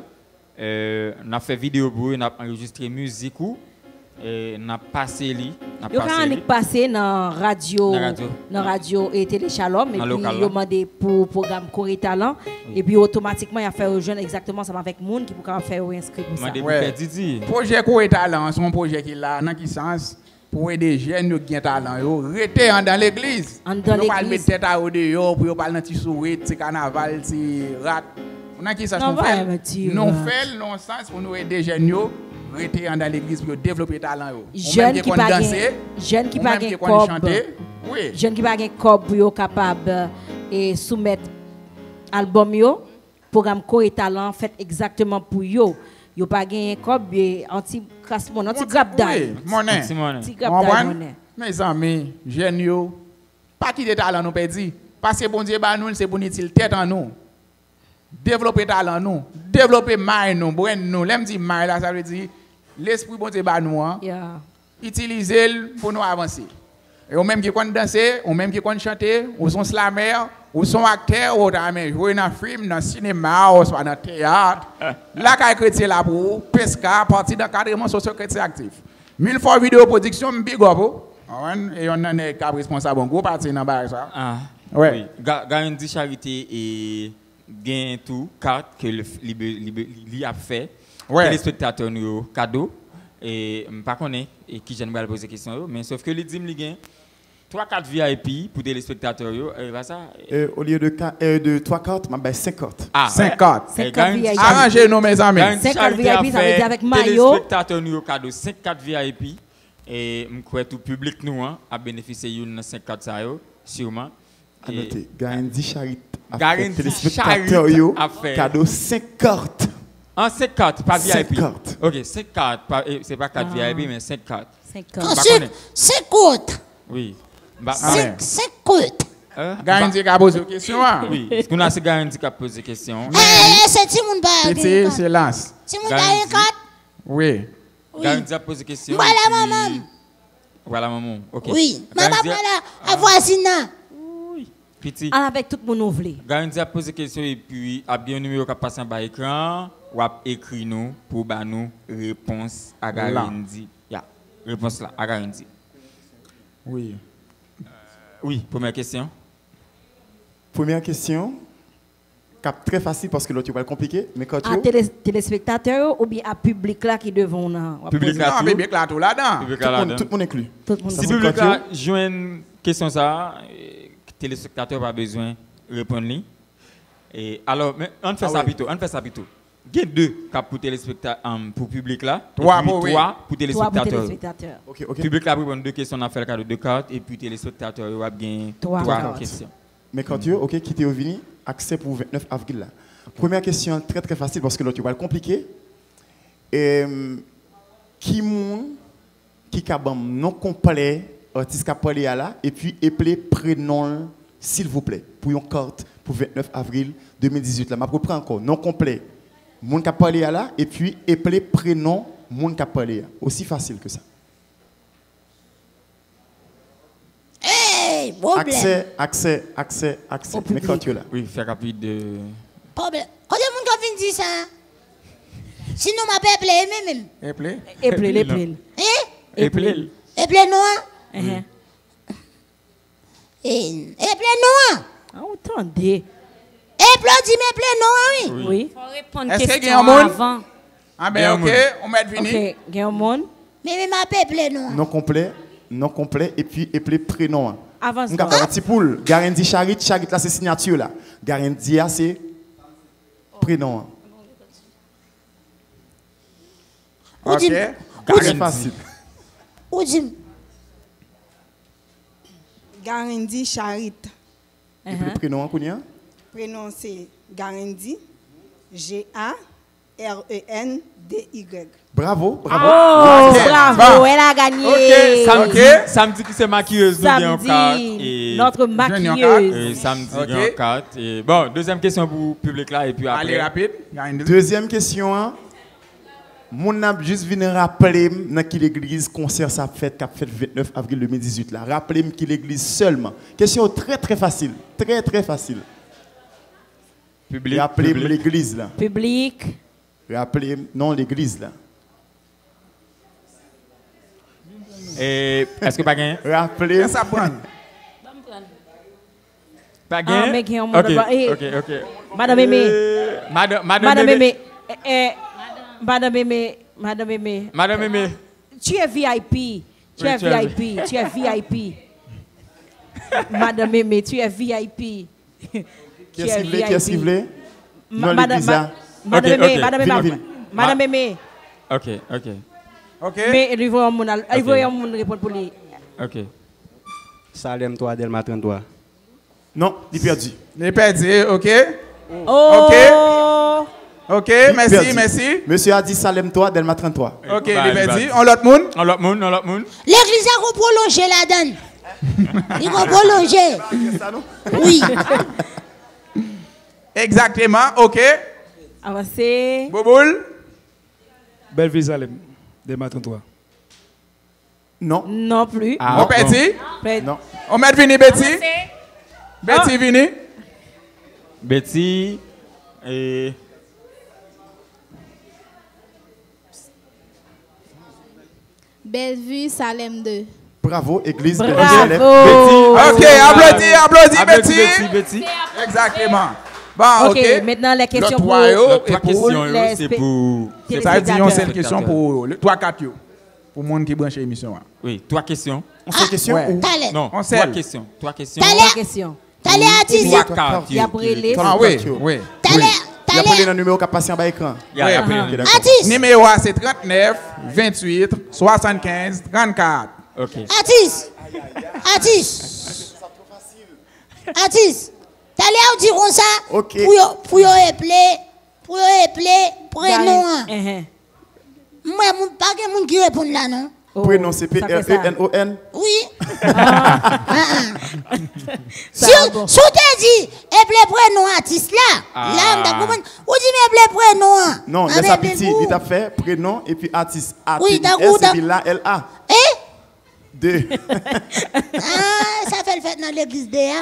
Nous fait vidéo pour nous enregistré musique ou nous passé li. Yo quand on est passé dans radio Dans radio. et Télé Shalom et Dans puis local, yo là. demandé pour programme Corée Talent et puis automatiquement il a fait rejoindre exactement ça avec monde qui pour faire inscrire pour ça. Demandez pour Ouais. Père Didi. Projet Corée Talent, c'est un projet qui là dans qui sens pour aider jeunes qui ont talent yo rester dans l'église. En dans Yo pas l'église. mettre tête à haut dehors pour parler dans petit sourire, petit carnaval, petit rat. On a qui ça Non, nous pas fait? un petit Nous rat. fait non sens pour nous aider jeunes yo rester dans l'église pour développer talent yo. Jeune qui pas danser, jeune qui pas gain qui cob. chanter. Oui. Jeune qui pas gain cob pour yo capable et soumettre album yo programme Corée Talent fait exactement pour yo. Yo pas gain cob et anti crasse mon anti grab Oui, down. monnaie. Simone. Anti grab Comprends? down monnaie. Mes amis, jeunes yo, pas quitter talent nous perdre. Parce que bon Dieu ba nous c'est pour nous tête en nous. Développer talent nous, développer mind nous, brain nous. L'aime dit mind là ça veut dire l'esprit bon Dieu ba nous hein. Yeah. Utiliser pour nous avancer. Et ou même qui connaît danser, ou même qui connaît chanter, ou son slammer, ou son acteur, ou même jouer dans film, dans le cinéma, ou soit dans le théâtre. La caille chrétien là pour pesca, partie d'encadrement socio-chrétien actif. 1000 fois vidéo production, big up. Et on en est responsable, gros parti dans le ça. Ah. Ouais. Oui. Garantie charité et gain tout carte que lui a fait. Ouais. Les spectateurs nous cadeau et pas connaît et qui j'aime pas poser question mais sauf que les dit me gain 3-4 VIP pour les spectateurs. Ça? Au lieu de 3 cartes, je 5 cartes. Ah, 5 cartes. 5 cartes VIP. Arrangez-nous, mes amis. 5 cartes VIP, ça veut dire avec maillot. Les spectateurs nous cadeau 5 cartes VIP. Et je crois que tout le public nous a bénéficié de 5 cartes, ça, sûrement. À noter, Garendi Charit a fait Garendi téléspectateurs cadeau 5 cartes. En 5 cartes, pas VIP. 5 cartes. Ok, 5 cartes. C'est pas 4 VIP, mais 5 cartes. 5 cartes. Ensuite, 5 côtes. Oui. 5 côtes. Garendi qui a posé une question. Oui. Est-ce qu'on a ce Garendi qui a posé une question? C'est Timon Ba. Petit silence. Timon Ba, une carte. Oui. Garendi a posé une question. Voilà, maman. Voilà, maman. Ok. Oui. Maman, voilà, à voisine. Petit. Avec tout le monde ouvert. Garendi a posé une question et puis a bien un numéro qui passe en bas écran. Ou a écrit nous pour nous réponse à Garendi. Réponse là, à Garendi. Oui. Oui, première question. Première question. Cap très facile parce que l'autre va être compliqué. Mais quand À téléspectateurs ou bien à public là qui devant là. Public là, public là, tout là-dedans. tout le monde inclus. Tout le monde. Si public là joue une question ça, téléspectateur pas besoin de répondre. Et alors, on fait ça plutôt. Il y a 2 cap pour téléspectateurs pour public là. 3 pour téléspectateurs. Ok. Public là répond 2 questions, on a fait le cadeau de 2 cartes et puis téléspectateurs il y a bien 3 questions. Mais quand tu OK, qui t'est revenu, accès pour 29 avril là. Première question très très facile parce que l'autre va le compliquer. Qui moun qui kabam non complet artiste qui a parlé là et puis appelé prénom s'il vous plaît pour une carte pour 29 avril 2018 là. Je reprends encore non complet. Moun qui a parlé là et puis appelé prénom moun qui a parlé. Aussi facile que ça. Hey, problème. Accès. Mais quand tu es là. Oui, faire rapide. Problème. Quand il y a des gens qui viennent dire ça, sinon ma peuple est même. Éplé. Éplé noir. Éplé noir. Attendez. Éplé dit mais éplé noir, oui. Oui. Faut répondre Est-ce qu'il y a question un monde? avant. Ah ben ok, on va être fini. OK, il y a un monde. Mais ma peuple est noir. Non complet et puis appelé prénom. Avance. On a un petit poule. Garendi Charit là c'est signature là. Garendi c'est prénom. Ok. Très facile. Ou dit Garendi Charit. Et puis le prénom Kounia? Prénom c'est Garendi. G-A-R-E-N-D-Y. Bravo. Oh, bravo, elle a gagné. Ok, samedi qui c'est maquilleuse, nous bien en carte. Notre maquilleuse. Et samedi en carte. Et bon, deuxième question pour le public là et puis après. Allez rapide. Deuxième question. Mon a juste venu rappeler dans quelle église concert ça fait 29 avril 2018 là. Rappelez-moi quelle église seulement. Question très très facile. Très facile. Public. Rappelez-moi l'église là. Public. Rappelez-moi non l'église là. Et est-ce que pas gagné? Rappelez. Ça prend. Pas gagné? Ok. Madame Aimé. Madame Aimé. Madame Aimé. Tu es VIP. Madame Aimé, tu es VIP. Qui est-ce qui voulait? Madame Aimé. Ok. Mais il faut répondre pour lui. Ok. Salem toi, Delma 33. Non, il perdu. Il perdu, ok. Oh. Ok, merci. Monsieur a dit Salem toi, Delma 33. Ok, il perdu. On l'autre monde? L'église a prolongé la donne. Il va prolonger. Oui. Exactement, ok. Avancez. Boboul? Belleville Salem, Delma 33. Non plus. On perdu? Non. On met vini Betty? Betty vini? Betty et... Bellevue, Salem 2. Bravo, église Bravo. Bellevue. Ok, applaudis Betty. Exactement. Bon, ok. Maintenant les questions pour les questions, c'est pour... Ça dit une seule question pour 3-4. pour le monde qui branche l'émission. Oui, 3 questions. On fait question ouais. ou Talent. Non, On 3 sait. questions. 3 questions. Trois questions. T'as l'air artiste. 3 cartes. Il y a brûlé. Ah oui, oui. T'as Il y a l'air. pas le numéro qui a passé en bas l'écran. Il y a appelé. Ok, d'accord. Artiste. Numéro A, c'est 39, 28, 75, 34. OK. Artiste. Artiste. Artiste. T'as l'air dire comme ça. Ok. Pour y appeler prénom. Moi, pas que moun qui répond là, non? Prénom, c'est P-R-E-N-O-N. Oui. Si tu t'es dit, appeler prénom artiste là, là, on comprend. Ou dit, mais appeler prénom. Non, laisse à petit, il t'a fait prénom et puis artiste. Oui, A-T-I-S et puis là, L-A. Eh? 2. Ah, ça fait le fait dans l'église d'Ea.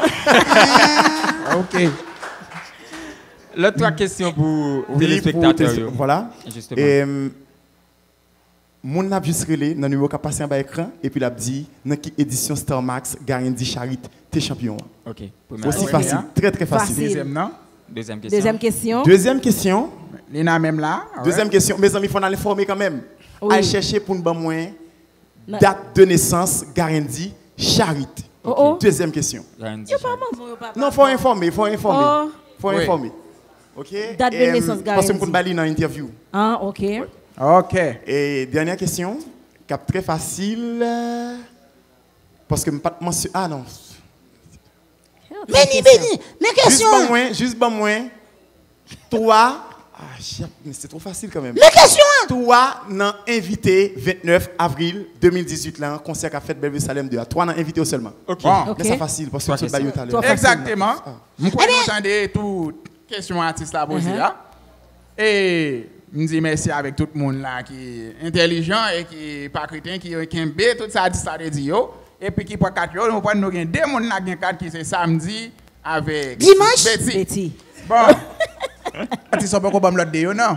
OK. L'autre 3 questions pour Oui, téléspectateurs. yo. Voilà. Justement. Et mon a juste relé dans le numéro qui a passé en bas l'écran et puis il a dit dans qui édition Star Max Garendi Charit t'es champion. OK. Aussi Ouais, facile, hein. très très facile. Facile. Deuxième, non? Deuxième question. Deuxième question. Deuxième question. Il y en a même là. ouais. Deuxième question. Mes amis, il faut aller informer quand même. Oui. Allez chercher pour nous moins date de naissance Garendi Charit. Oh, oh. Deuxième question. Garendi. Non, faut informer, faut informer. Oh. Faut Oui. informer. OK? Date de naissance Parce que Garendi. pour nous balayer dans l'interview. Ah, ok. OK. Et dernière question, cap très facile. Parce que je ne pas mentionner. Ah non. Béni, mes questions. Juste bon moins. Toi. Ah, mais c'est trop facile quand même. Mes questions. Toi, non invité 29 avril 2018 là, concert qu'a fait Bellevue Salem 2. Toi, non invité seulement. OK. Bon. Ok. Mais ça facile parce que Trois tu as questions. tout à Toi, l'heure. Exactement. Je Eh crois bien- que vous entendez toute question artiste là posée là. Et je dis merci avec tout le monde là qui est intelligent et qui n'est pas chrétien, qui est tout ça dit ça de dire. Et puis qui prend 4 jours, nous prenons deux monde là qui 4 qui c'est samedi avec Dimanche? Betty. Betty. Bon. Tu sais pas comment l'autre déo non?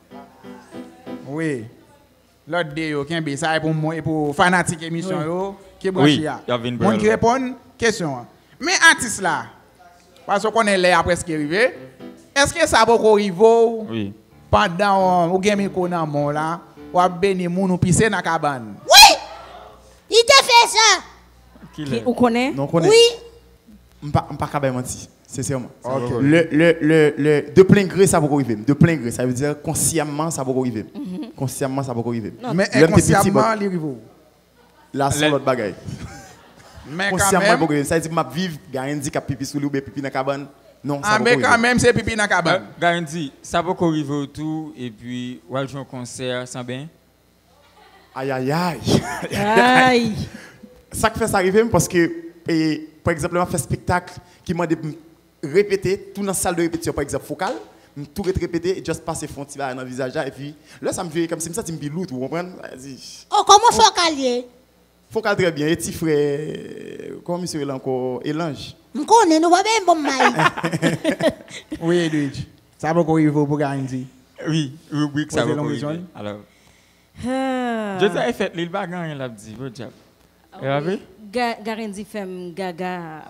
Oui. L'autre déo qui est ça pour moi et pour fanatique émission yo qui branche Oui, là. y a Vin Monde qui Brel. répond question. Mais artiste là parce qu'on est là après ce qui est arrivé. Est-ce que ça va arriver Oui. pendant ou gen micro nan mon là ou a béni moun ou pisser dans cabane? Oui. Il t'a fait ça. Qui Qui- l'est? Vous connaissez? Donc on est. Oui. Je ne pas capable de mentir. Sincèrement. Ok. De plein gré, ça va arriver. De plein gré, ça veut dire consciemment, ça va arriver. Consciemment, ça va arriver. Mais L'homme t'es petit, inconsciemment, bon, il arrive. là, c'est l'autre bagaille. Mais quand Consciemment, même, ça va arriver. Ça veut dire que je vivre, Garendi qui a pipi sous lui ou bien pipi dans la cabane. Non, ça va mais quand arriver. même, c'est pipi dans la cabane. Garendi, ça va arriver autour et puis on va jouer un concert sans bien. Aïe, aïe, aïe. Aïe. Ça qui fait ça arriver parce que, par exemple, on fait un spectacle qui m'a répéter tout dans la salle de répétition, par exemple, focale, tout répéter et juste passer fond dans le visage là, et puis là, ça me fait comme si ça me dit loup, vous comprenez? Oh, comment faut calier? Focal très bien, et petit frère, comment monsieur est là encore, Elange. Je connais, nous va bien bon maïs. Oui, Luigi. Ça va arriver pour Garendi. Oui, rubrique ça Posez va longue arriver. zone. Alors, Ah. je t'ai fait l'île bagan il a dit, bon job. Vous avez? Garendi fait gaga.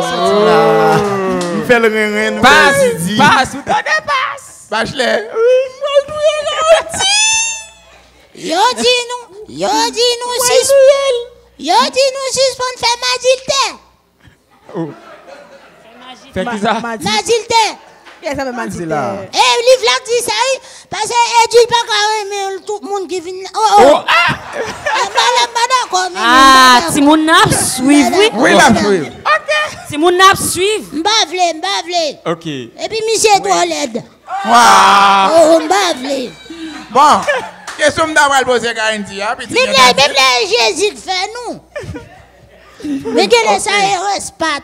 Il fait le rein, Passe, vous donnez passe. Bachelet. Yo dis nous suspend faire Magilte. Oh. Fait qui ça? Magilte. Qu'est-ce que ça veut dire? C'est là. Eh, livre là dit ça, parce que Dieu pas mais tout le monde qui vient. Oh. Ah, si mon nap suive, oui. Oui, la joué. Si mon nap suive. M'bavle. OK. Et puis monsieur toilette. Wow. Oh, m'bavle. Bon, question d'avoir posé Garendi. Petit Même Jésus fait nous. Mais quel est ça, reste pas.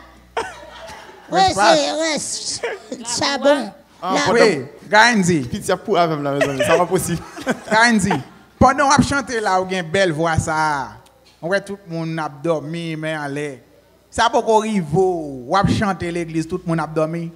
Reste sabon. Oui, Garendi. Petit pour avec la maison, ça va possible. Garendi. Pendant qu'on chante là, on a une belle voix ça. On voit tout le monde a dormi, mais en l'air. Ça peut arriver, on a chanté l'église, tout le monde a dormi.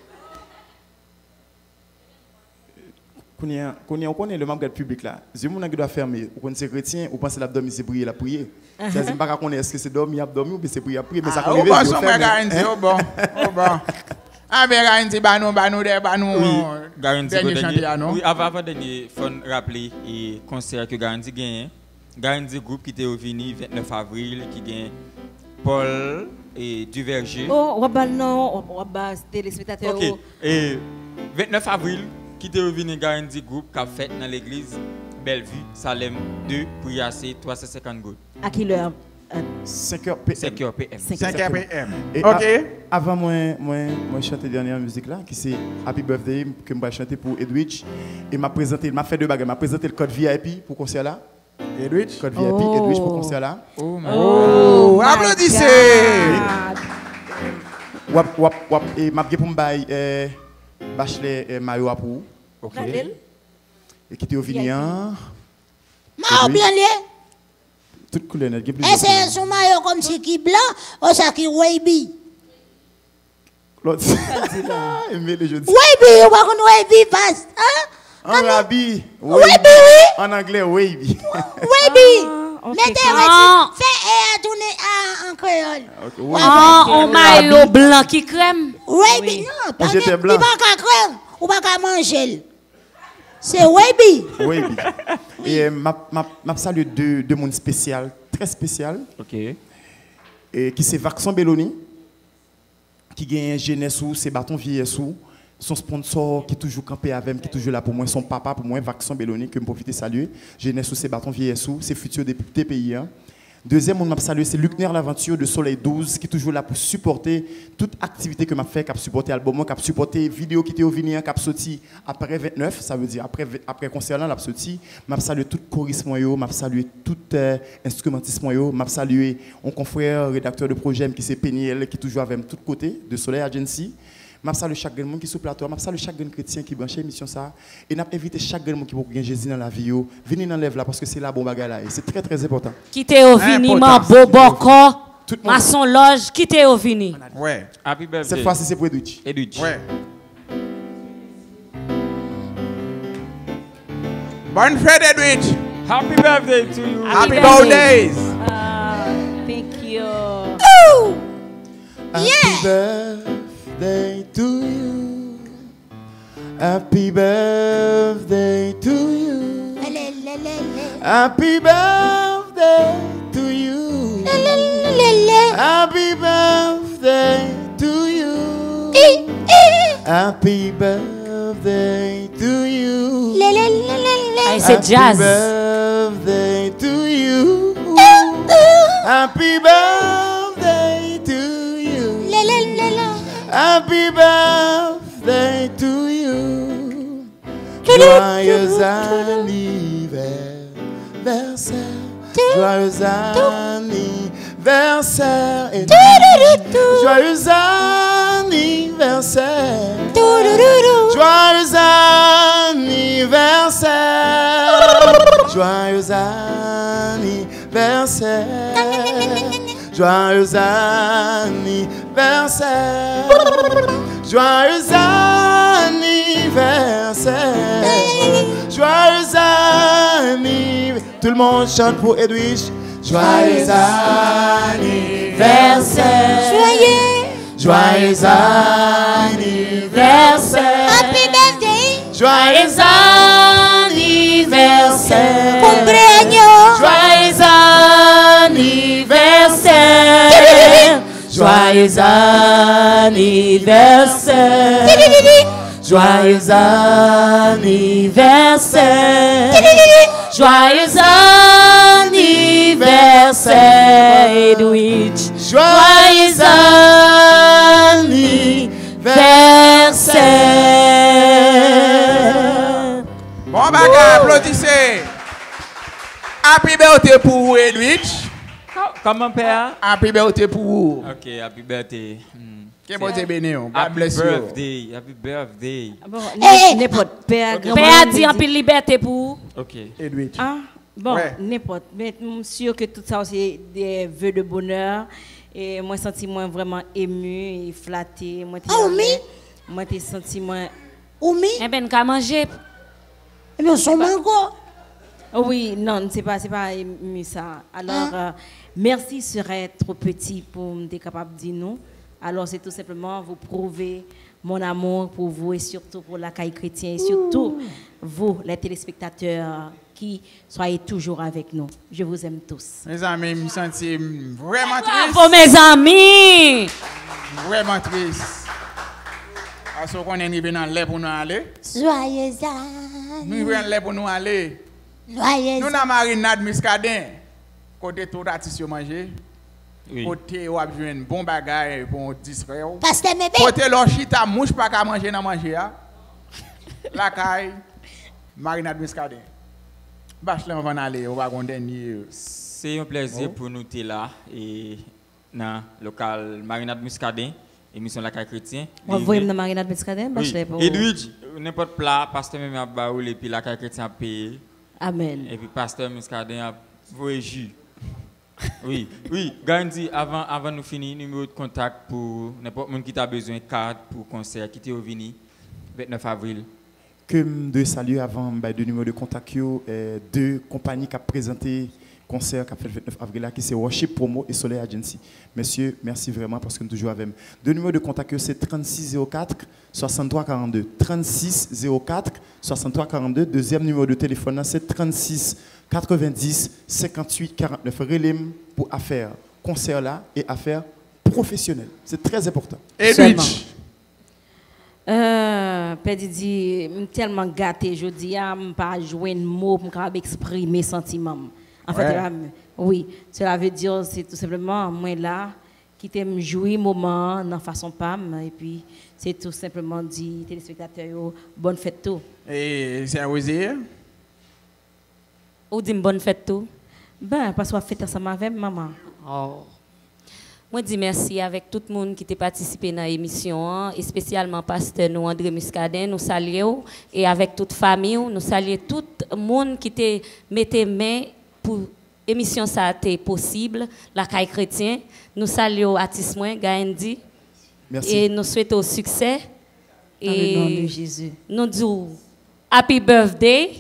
On connaît le membre public là. Si on doit fermer, ou quand c'est chrétien, ou pense que l'abdomen c'est prier, la prier. C'est-à-dire pas qu'on est-ce que c'est dormir, abdomen ou bien c'est prier, prier, mais ça Ah, arrive. bon, son frère Garendi, oh bon. Ah, ben Garendi, bah nous, Oui, Garendi dernier dernier. chantier, non? Oui, avant dernier, faut rappeler et concert que Garendi gagne Garendi Group qui était venu 29 avril, qui gagne Paul et Duverger. Oh, on va téléspectateur. Ok. Et 29 avril, qui était revenu Garendi Group, qui a fait dans l'église Bellevue, Salem 2, Priassé, 350 gouttes. À quelle heure? 5h PM. 5h PM. 5h PM. Et Ok. Avant moi chanter dernière musique là, qui c'est Happy Birthday, que je vais chanter pour Edwidge. Et m'a fait deux bagages. M'a présenté le code VIP pour concert là. Edwidge. Code VIP, Edwidge pour concert là. Oh, applaudissez! Et m'a pour me bailler Bachelet Mario pour. Ok. Et qui était au Vignan. Ma bien lié. Toute couleur net. Et c'est son maillot comme si qui blanc, ou ça qui wavy. L'autre. Mais le jeudi. Wavy, ou pas qu'on wavy passe, hein? En rabi. Wavy, oui. En anglais, wavy. Wavy. Mettez, fais tourner en créole. Un maillot blanc qui crème. Wavy, non, pas J'étais blanc. Il pas qu'à crème, ou pas qu'à manger. C'est wavy. Wavy. Et m'a salué deux mondes spécial, très spécial. Ok. Et qui c'est Vaxon Belloni, qui gagne jeunesse ou c'est bâton vieillesse ou son sponsor qui est toujours campé avec, qui est toujours là pour moi, son papa pour moi, Vaxon Belloni, que je profite de saluer. Jeunesse ou c'est bâton vieillesse ou c'est futur député pays. Hein. Deuxième, on m'a salué, c'est Lucner l'Aventure de Soleil 12, qui est toujours là pour supporter toute activité que m'a fait, qui a supporté l'album, qui a supporté vidéo qui était au Vignan, qui a sorti après 29, ça veut dire après concert là, qui a sorti. M'a salué tout choriste moyo, m'a salué tout instrumentiste moyo, m'a salué un confrère rédacteur de projet qui c'est Péniel, qui est toujours avec tout côté de Soleil Agency. Je salue chaque monde qui est sur le plateau, je salue chaque chrétien qui branche l'émission ça et n'a invité chaque monde qui peut gagner Jésus dans la vie. Venez dans l'œuvre là parce que c'est la bonne bagarre là et c'est très très important. Quittez au vini, ma boboko, maçon loge, quittez au vini. Ouais. Happy birthday. Cette fois-ci c'est pour Edwidge. Edwidge. Ouais. Bonne fête, Edwidge. Happy birthday to you. Happy birthdays. Thank you. Happy birthday to you. Happy birthday to you. Happy birthday to you. Happy birthday to you. Happy birthday to you. Hey, c'est jazz. Happy birthday to you. Happy birthday to you. Happy birthday to you. Joyeux anniversaire. Joyeux anniversaire. Joyeux anniversaire. Joyeux anniversaire. Joyeux anniversaire. Joyeux anniversaire. Joyeux anniversaire. Joyeux anniversaire. Tout le monde chante pour Edwidge. Joyeux anniversaire. Joyeux anniversaire. Happy birthday. Joyeux anniversaire. Cumpleaños. Joyeux anniversaire. Joyeux anniversaire. Joyeux anniversaire. Joyeux anniversaire, Edwidge. Joyeux anniversaire. Bon, bagarre, applaudissez. Happy birthday pour vous, Edwidge. Comment père? Happy birthday pour vous. Ok, happy birthday. Que bon Dieu bénisse. God Happy bless you. birthday. Happy birthday. Bon, n'importe père. Père dit en pile liberté pour. Ok. Edwidge. Ah, bon, Ouais. n'importe. Mais je suis sûr que tout ça, c'est des vœux de bonheur. Et moi, je senti moi vraiment ému et flatté. Moi, moi, je senti moi. Eh ben, qu'à manger. Eh bien, son mango. Oui, non, c'est pas ému ça. Alors, merci serait trop petit pour me capable de dire non. Alors, c'est tout simplement vous prouver mon amour pour vous et surtout pour la caille chrétienne et surtout vous, les téléspectateurs qui soyez toujours avec nous. Je vous aime tous. Mes amis, je me sens vraiment triste. Bravo mes amis. Vraiment triste. Parce qu'on est arrivé dans l'air pour nous aller. Joyeux Nous arrivons dans l'air pour nous aller. Joyeux Nous avons marinade muscadin. Côté tout artiste manger. Oui. Côté ou a besoin un bon bagage pour distraire. Pasteur Mébé. Côté l'orchita mouche pas qu'à manger dans manger. La caille, marinade muscadin. Bachelor, on va aller, on va dernier. C'est un plaisir pour nous être là et dans le local Marinade Muscadin, émission La Caille Chrétien. On va voir dans Marinade Muscadin, Bachelor. Oui. Edwidge, n'importe plat, pasteur même a baoul et puis La Caille Chrétien a payé. Amen. Et puis pasteur Muscadin a voué jus. Oui, oui, Gandhi, avant nous finir, numéro de contact pour n'importe qui qui a besoin de carte pour concert qui est venu 29 avril. Que de saluer avant de numéro de contact, deux compagnies qui ont présenté concert qui a fait le 29 avril, qui c'est Worship Promo et Soleil Agency. Messieurs, merci vraiment parce que nous toujours avec. Deux numéros de contact, c'est 3604 63 42. 3604 63 42. Deuxième numéro de téléphone, c'est 36 90 58 49. Relève pour affaires concert là et affaires professionnelles. C'est très important. Et Père Didi, je suis tellement gâté, je dis, je ne peux pas jouer un mot pour exprimer mes sentiments. En fait, oui, cela veut dire, c'est tout simplement moi là, qui t'aime jouer moment dans façon PAM, et puis c'est tout simplement dit, téléspectateurs, bonne fête tout. Et c'est à vous dire? Ou dit bonne fête tout? Ben, parce qu'on fête ensemble avec maman. Oh. Moi, dis merci avec tout le monde qui a participé dans l'émission, et spécialement pasteur nous, André Muscadin, nous saluons, et avec toute famille, nous saluons tout le monde qui a mis main pour l'émission ça a été possible, la Caille Chrétien. Nous saluons artiste moins, Gandhi. Merci. Et nous souhaitons succès. Dans le nom de Jésus. Nous disons happy birthday.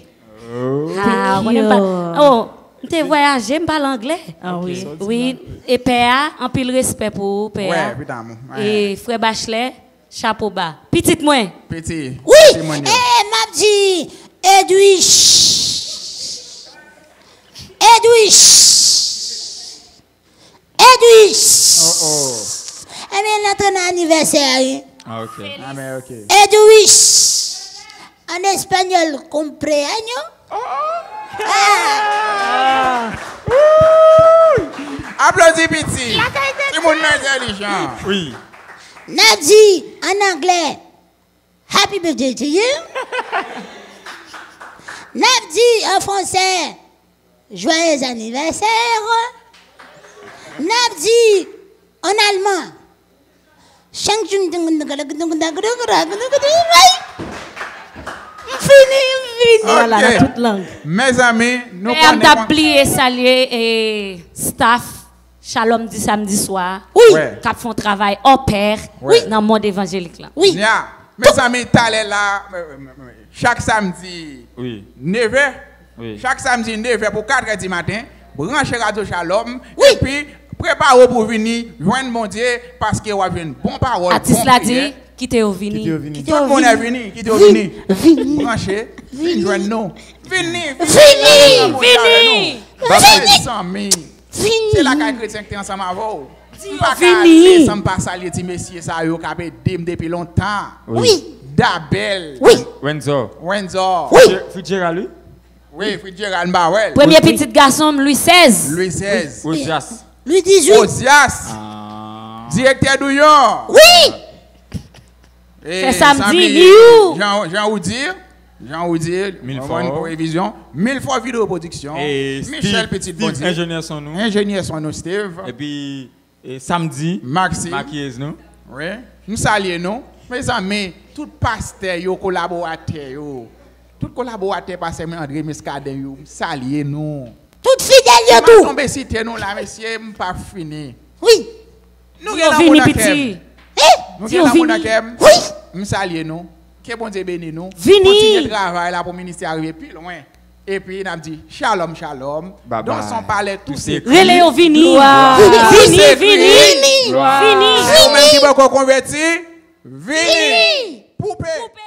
Tu as voyagé, je parle anglais. Ah oui. Oui, et PA, un peu de respect pour PA. Ouais, évidemment. Et frère Bachelet, chapeau bas. Petite moins. Petit. Oui, m'a dit, Edwige. Eh bien, notre anniversaire. Ah, ok. Ah, mais ok. Edwige. En espagnol, comprendo. Applaudis, petit. C'est mon intelligent. Oui. Nadi, en anglais, Happy birthday to you. Nadi, en français, Joyeux anniversaire. Nadi, en allemand, Fini. Voilà, dans toute langue. Mes amis, nous avons plié, saluer et staff. Shalom du samedi soir. Oui. Qui font travail au père dans le monde évangélique là. Oui. Mes amis, t'allais là chaque samedi 9h. Oui. Chaque samedi 9h pour 4h du matin. Branchez Radio Shalom. Et puis, préparez-vous pour venir joindre mon Dieu parce qu'il y a une bonne parole. Artiste l'a dit, qui t'est venu. Tout le monde est venu. Qui t'est venu. Branchez. Venez joindre nous. Venez. C'est la Caille Chrétien qui est ensemble avec vous. Fini. Ça me passe à les messieurs, ça y a depuis longtemps. Oui. Dabel. Oui. Wenzo. Oui. Fitzgerald. Oui, Fitzgerald Mbawel. Premier petit garçon, Louis XVI. Louis XVI. Osias. Louis XVIII. Osias. Directeur Douillon. Oui. C'est samedi, Liu. Jean Oudir. Mille on fois. va une prévision. 1000 fois vidéo production. Et Michel Petit Bondier. Ingénieur son nous. Ingénieur son nous, Steve. Et puis samedi. Maxi. Maquilleuse nous. Oui. Nous saluons nous. Mes amis, tout pasteur, yo collaborateur, yo. Tout collaborateur, pasteur André Muscadin, yo. Saluons nous. Tout fidèle, yo tout. On va citer nous là, monsieur, pas fini. Oui. Nous vini petit. Nous avons un Oui. Nous saluons nous. Que bon Dieu bénisse nous. Vini. Continuez le travail là pour le ministère arriver plus loin. Et puis il a dit shalom, shalom. Bye Dans bye. son palais tout c'est. Relais au Vini. Vini. Vous-même qui vous converti, vini. Poupée.